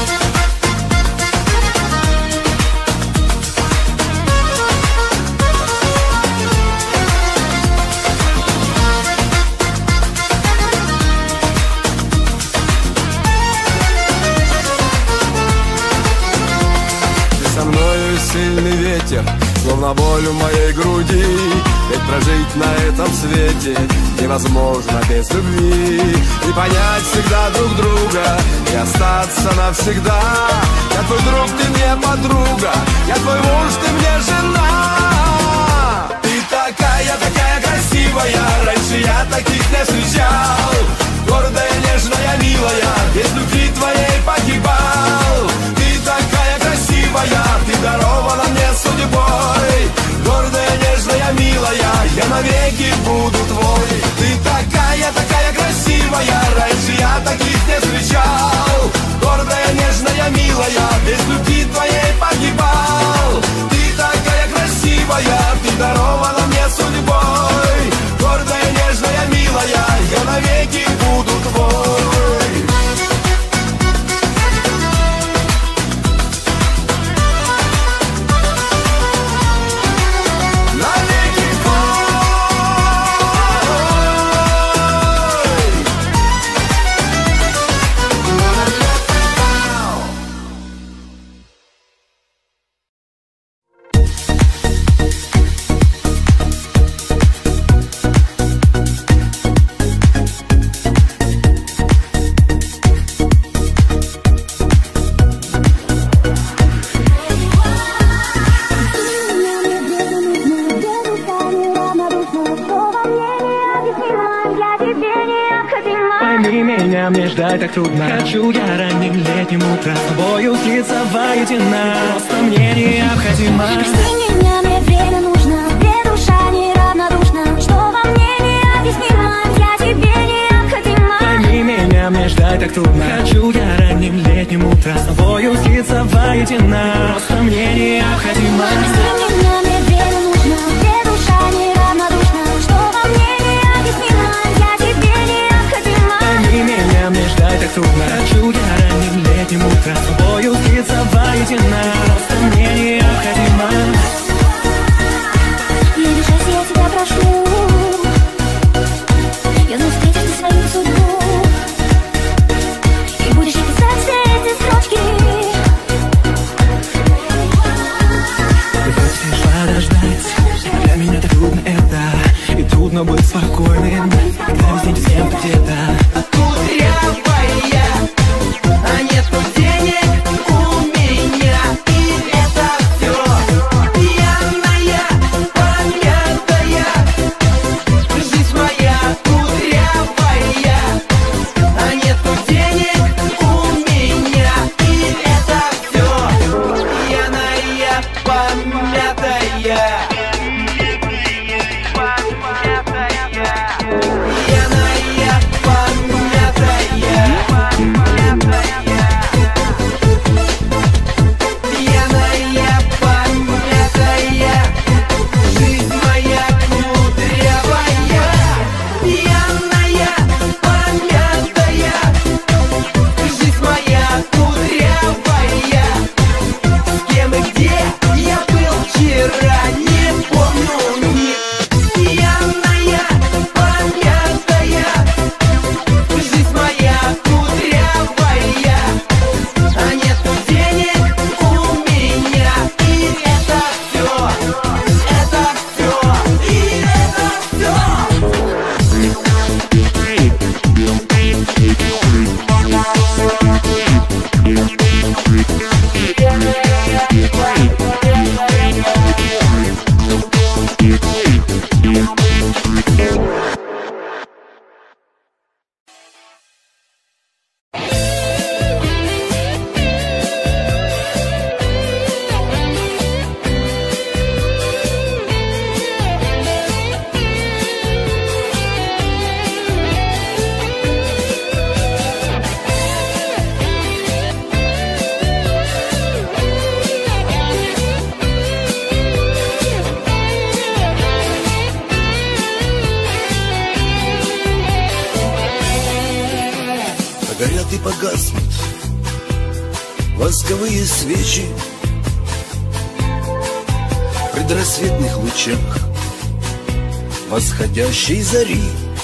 Сильный ветер, словно волю моей груди. Ведь прожить на этом свете невозможно без любви. И понять всегда друг друга, и остаться навсегда. Я твой друг, ты мне подруга, я твой муж, ты мне жена. Ты такая, такая красивая, раньше я таких не встречал. Гордая, нежная, милая, без любви твоей погибал. Ты такая красивая, ты дарована мне судьбой. Гордая, нежная, милая, я навеки буду твой. Ты такая, такая красивая, раньше я таких не встречал. Гордая, нежная, милая, без любви твоей погибал. Ты такая красивая, ты дарована мне судьбой. Гордая, нежная, милая, я навеки буду твой. Мне ждать так трудно. Хочу я ранним летним утром с тобою слиться воедино. Просто мне необходимо. Прости меня, мне время нужно, где душа неравнодушна. Что во мне необъяснимо, я тебе необходима. Пойми меня, мне ждать так трудно. Хочу я ранним летним утром с тобою слиться воедино. Просто мне необходимо. Прости меня, мне время нужно, где душа неравнодушна. Что во мне необъяснимо, я тебе необходима. Пойми меня, мне ждать так трудно. Хочу я ранним летним утром с тобою слиться воедино. Просто мне необходимо. Не решайся, я тебя прошу. Я знаю, встретишь ты свою судьбу. И будешь писать все эти строчки. Ты хочешь подождать, для меня так трудно это. И трудно быть спокойным, когда везде с кем-то где-то. Кудрявая, восковые свечи в предрассветных лучах восходящей зари.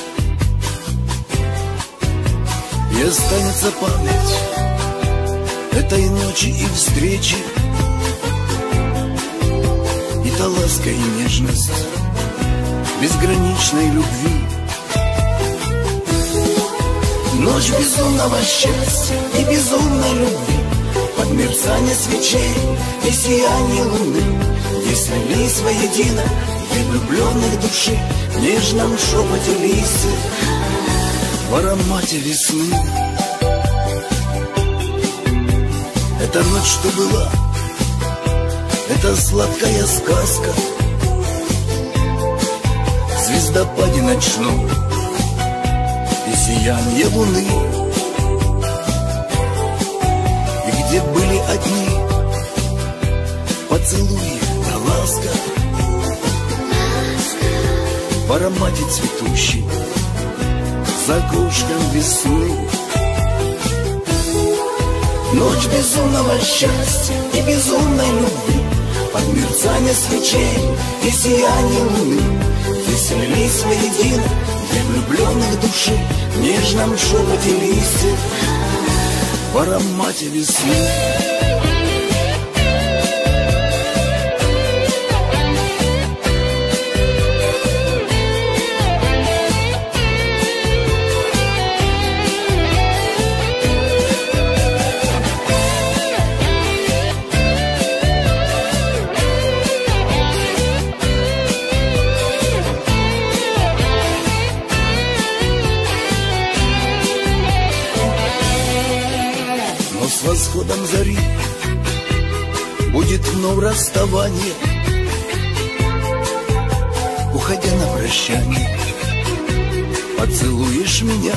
И останется память этой ночи и встречи, и та ласка и нежность безграничной любви. Ночь безумного счастья и безумной любви, под мерцание свечей и сияние луны, где слились воедино две влюбленных души в нежном шепоте листьев, в аромате весны. Эта ночь, что была, это сладкая сказка в звездопаде ночном и сияние луны. И где были одни поцелуи да ласка, в аромате цветущей за окошком весны. Ночь безумного счастья и безумной любви, под мерцание свечей и сияние луны, где слились воедино две влюбленных души в нежном шепоте листьев, в аромате весны. С восходом зари будет вновь расставание, уходя на прощание, поцелуешь меня,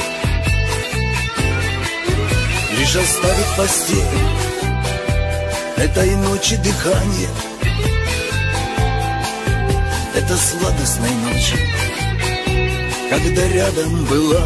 лишь оставит постель этой ночи дыхание, это сладостной ночи, когда рядом была.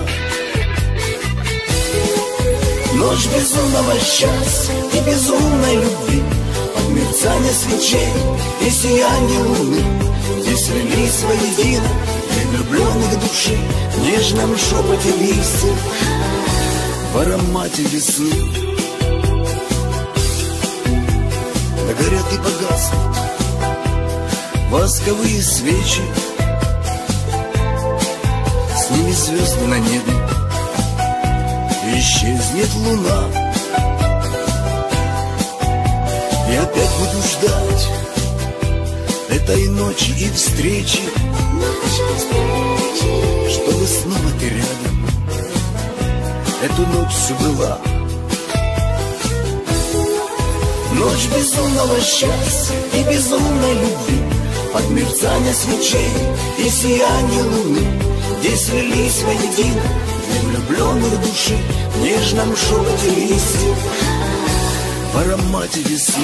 Ночь безумного счастья и безумной любви, под мерцание свечей и сияние луны, где слились воедино две влюбленных души в нежном шепоте листьев, в аромате весны. Догорят и погаснут восковые свечи, с ними звезды на небе, исчезнет луна. И опять буду ждать этой ночи и встречи, чтобы снова ты рядом эту ночь всю была. Ночь безумного счастья и безумной любви, под мерцание свечей и сияние луны, где слились воедино две влюбленных души в нежном шепоте листьев, в аромате весны.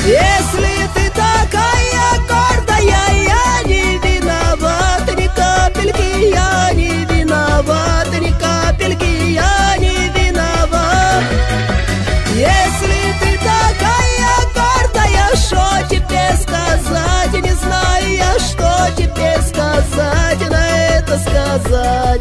Если ты такая гордая, я не виноват ни капельки, я не виноват ни капельки, я не виноват. Если ты такая гордая, что тебе сказать? Не знаю я, что тебе сказать, на это сказать.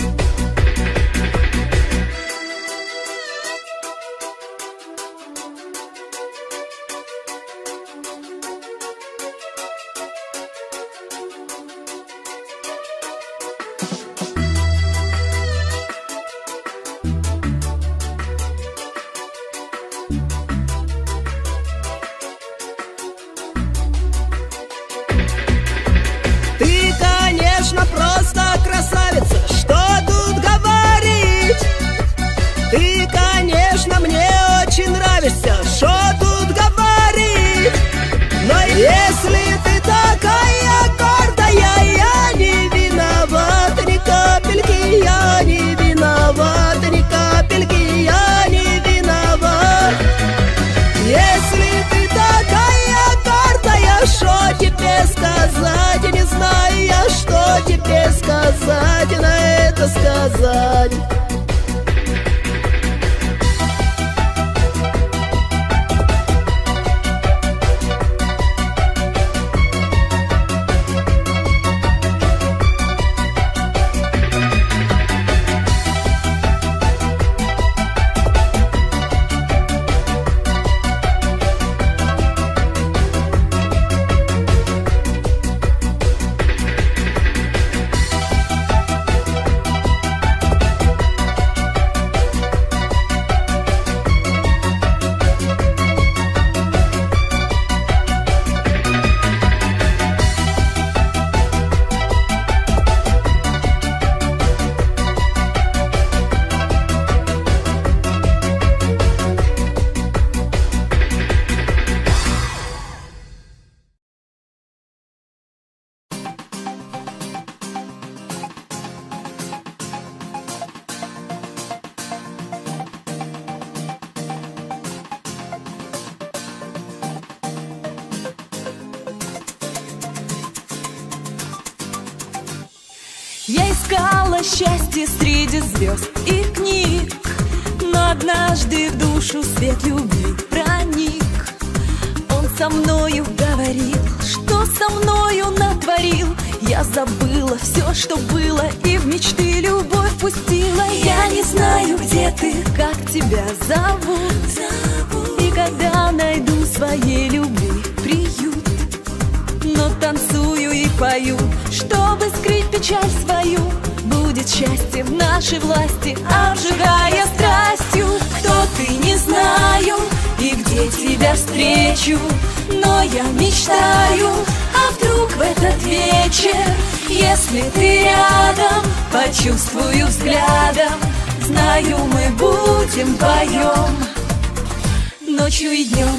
Ты, конечно, просто красавица, что тут говорить? Ты, конечно, мне очень нравишься, что тут говорить? Но если ты такая гордая, я не виноват ни капельки, я не виноват ни капельки, я не виноват. Если ты такая гордая, что тебе сказать? Не знаю я, что тебе сказать, на это сказать. Я искала счастье среди звезд и книг, но однажды в душу свет любви проник. Он со мною говорил, что со мною натворил. Я забыла все, что было, и в мечты любовь пустила. Я не знаю, где ты, как тебя зовут, и когда найду своей любви приют. Но танцую и пою, чтобы скрыть печаль свою. Будет счастье в нашей власти, обжигая страстью. Кто ты, не знаю, и где тебя встречу, но я мечтаю, а вдруг в этот вечер, если ты рядом, почувствую взглядом. Знаю, мы будем вдвоем ночью и днем.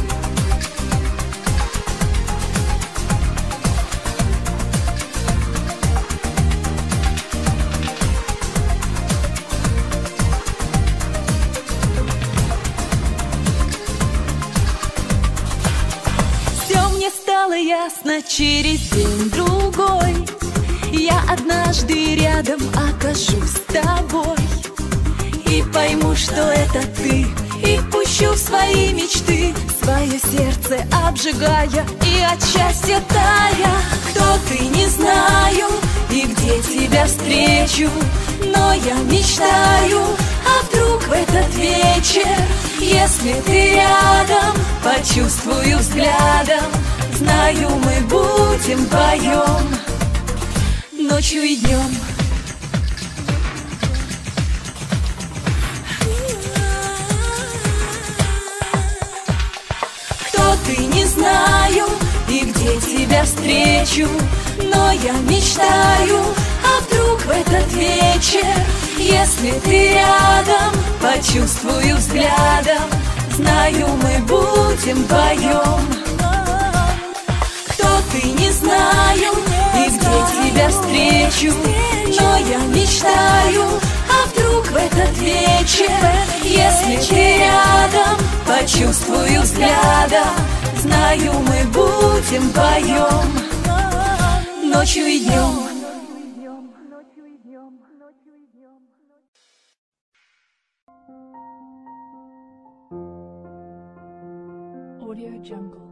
Стало ясно через день-другой, я однажды рядом окажусь с тобой и пойму, что это ты, и пущу в свои мечты, свое сердце обжигая и от счастья тая. Кто ты, не знаю, и где тебя встречу, но я мечтаю, а вдруг в этот вечер, если ты рядом, почувствую взглядом. Знаю, мы будем вдвоем ночью и днем. Кто ты, не знаю, и где тебя встречу, но я мечтаю, а вдруг в этот вечер, если ты рядом, почувствую взглядом. Знаю, мы будем вдвоем. Ты, не знаю, и где тебя встречу, но я мечтаю, а вдруг в этот вечер, если ты рядом, почувствую взглядом. Знаю, мы будем вдвоем ночью и днем. Audio Jungle.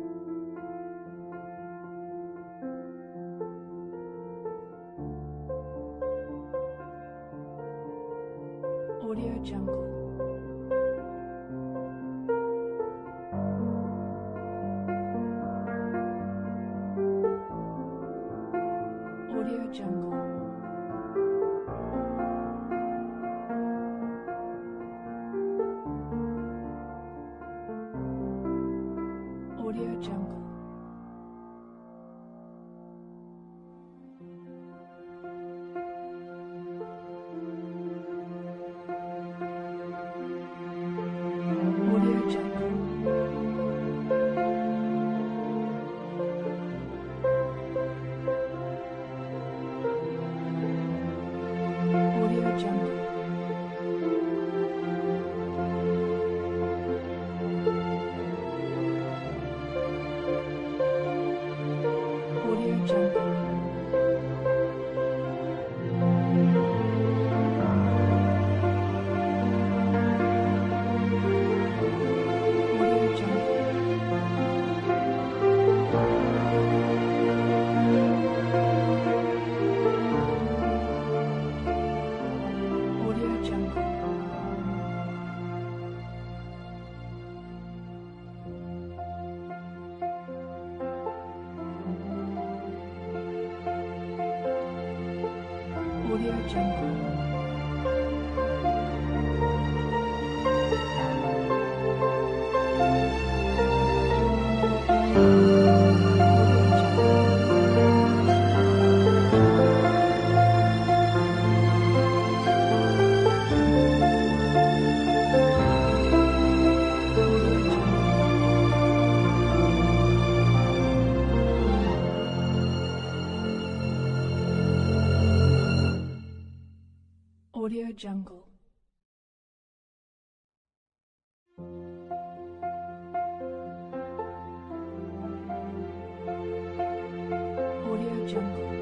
Audio Jungle. Audio Jungle. Audio Jungle. Audio Jungle. Audio Jungle. Audio Jungle. Audio Jungle. Audio Jungle. Audio Jungle. Audio Jungle. Audio Jungle.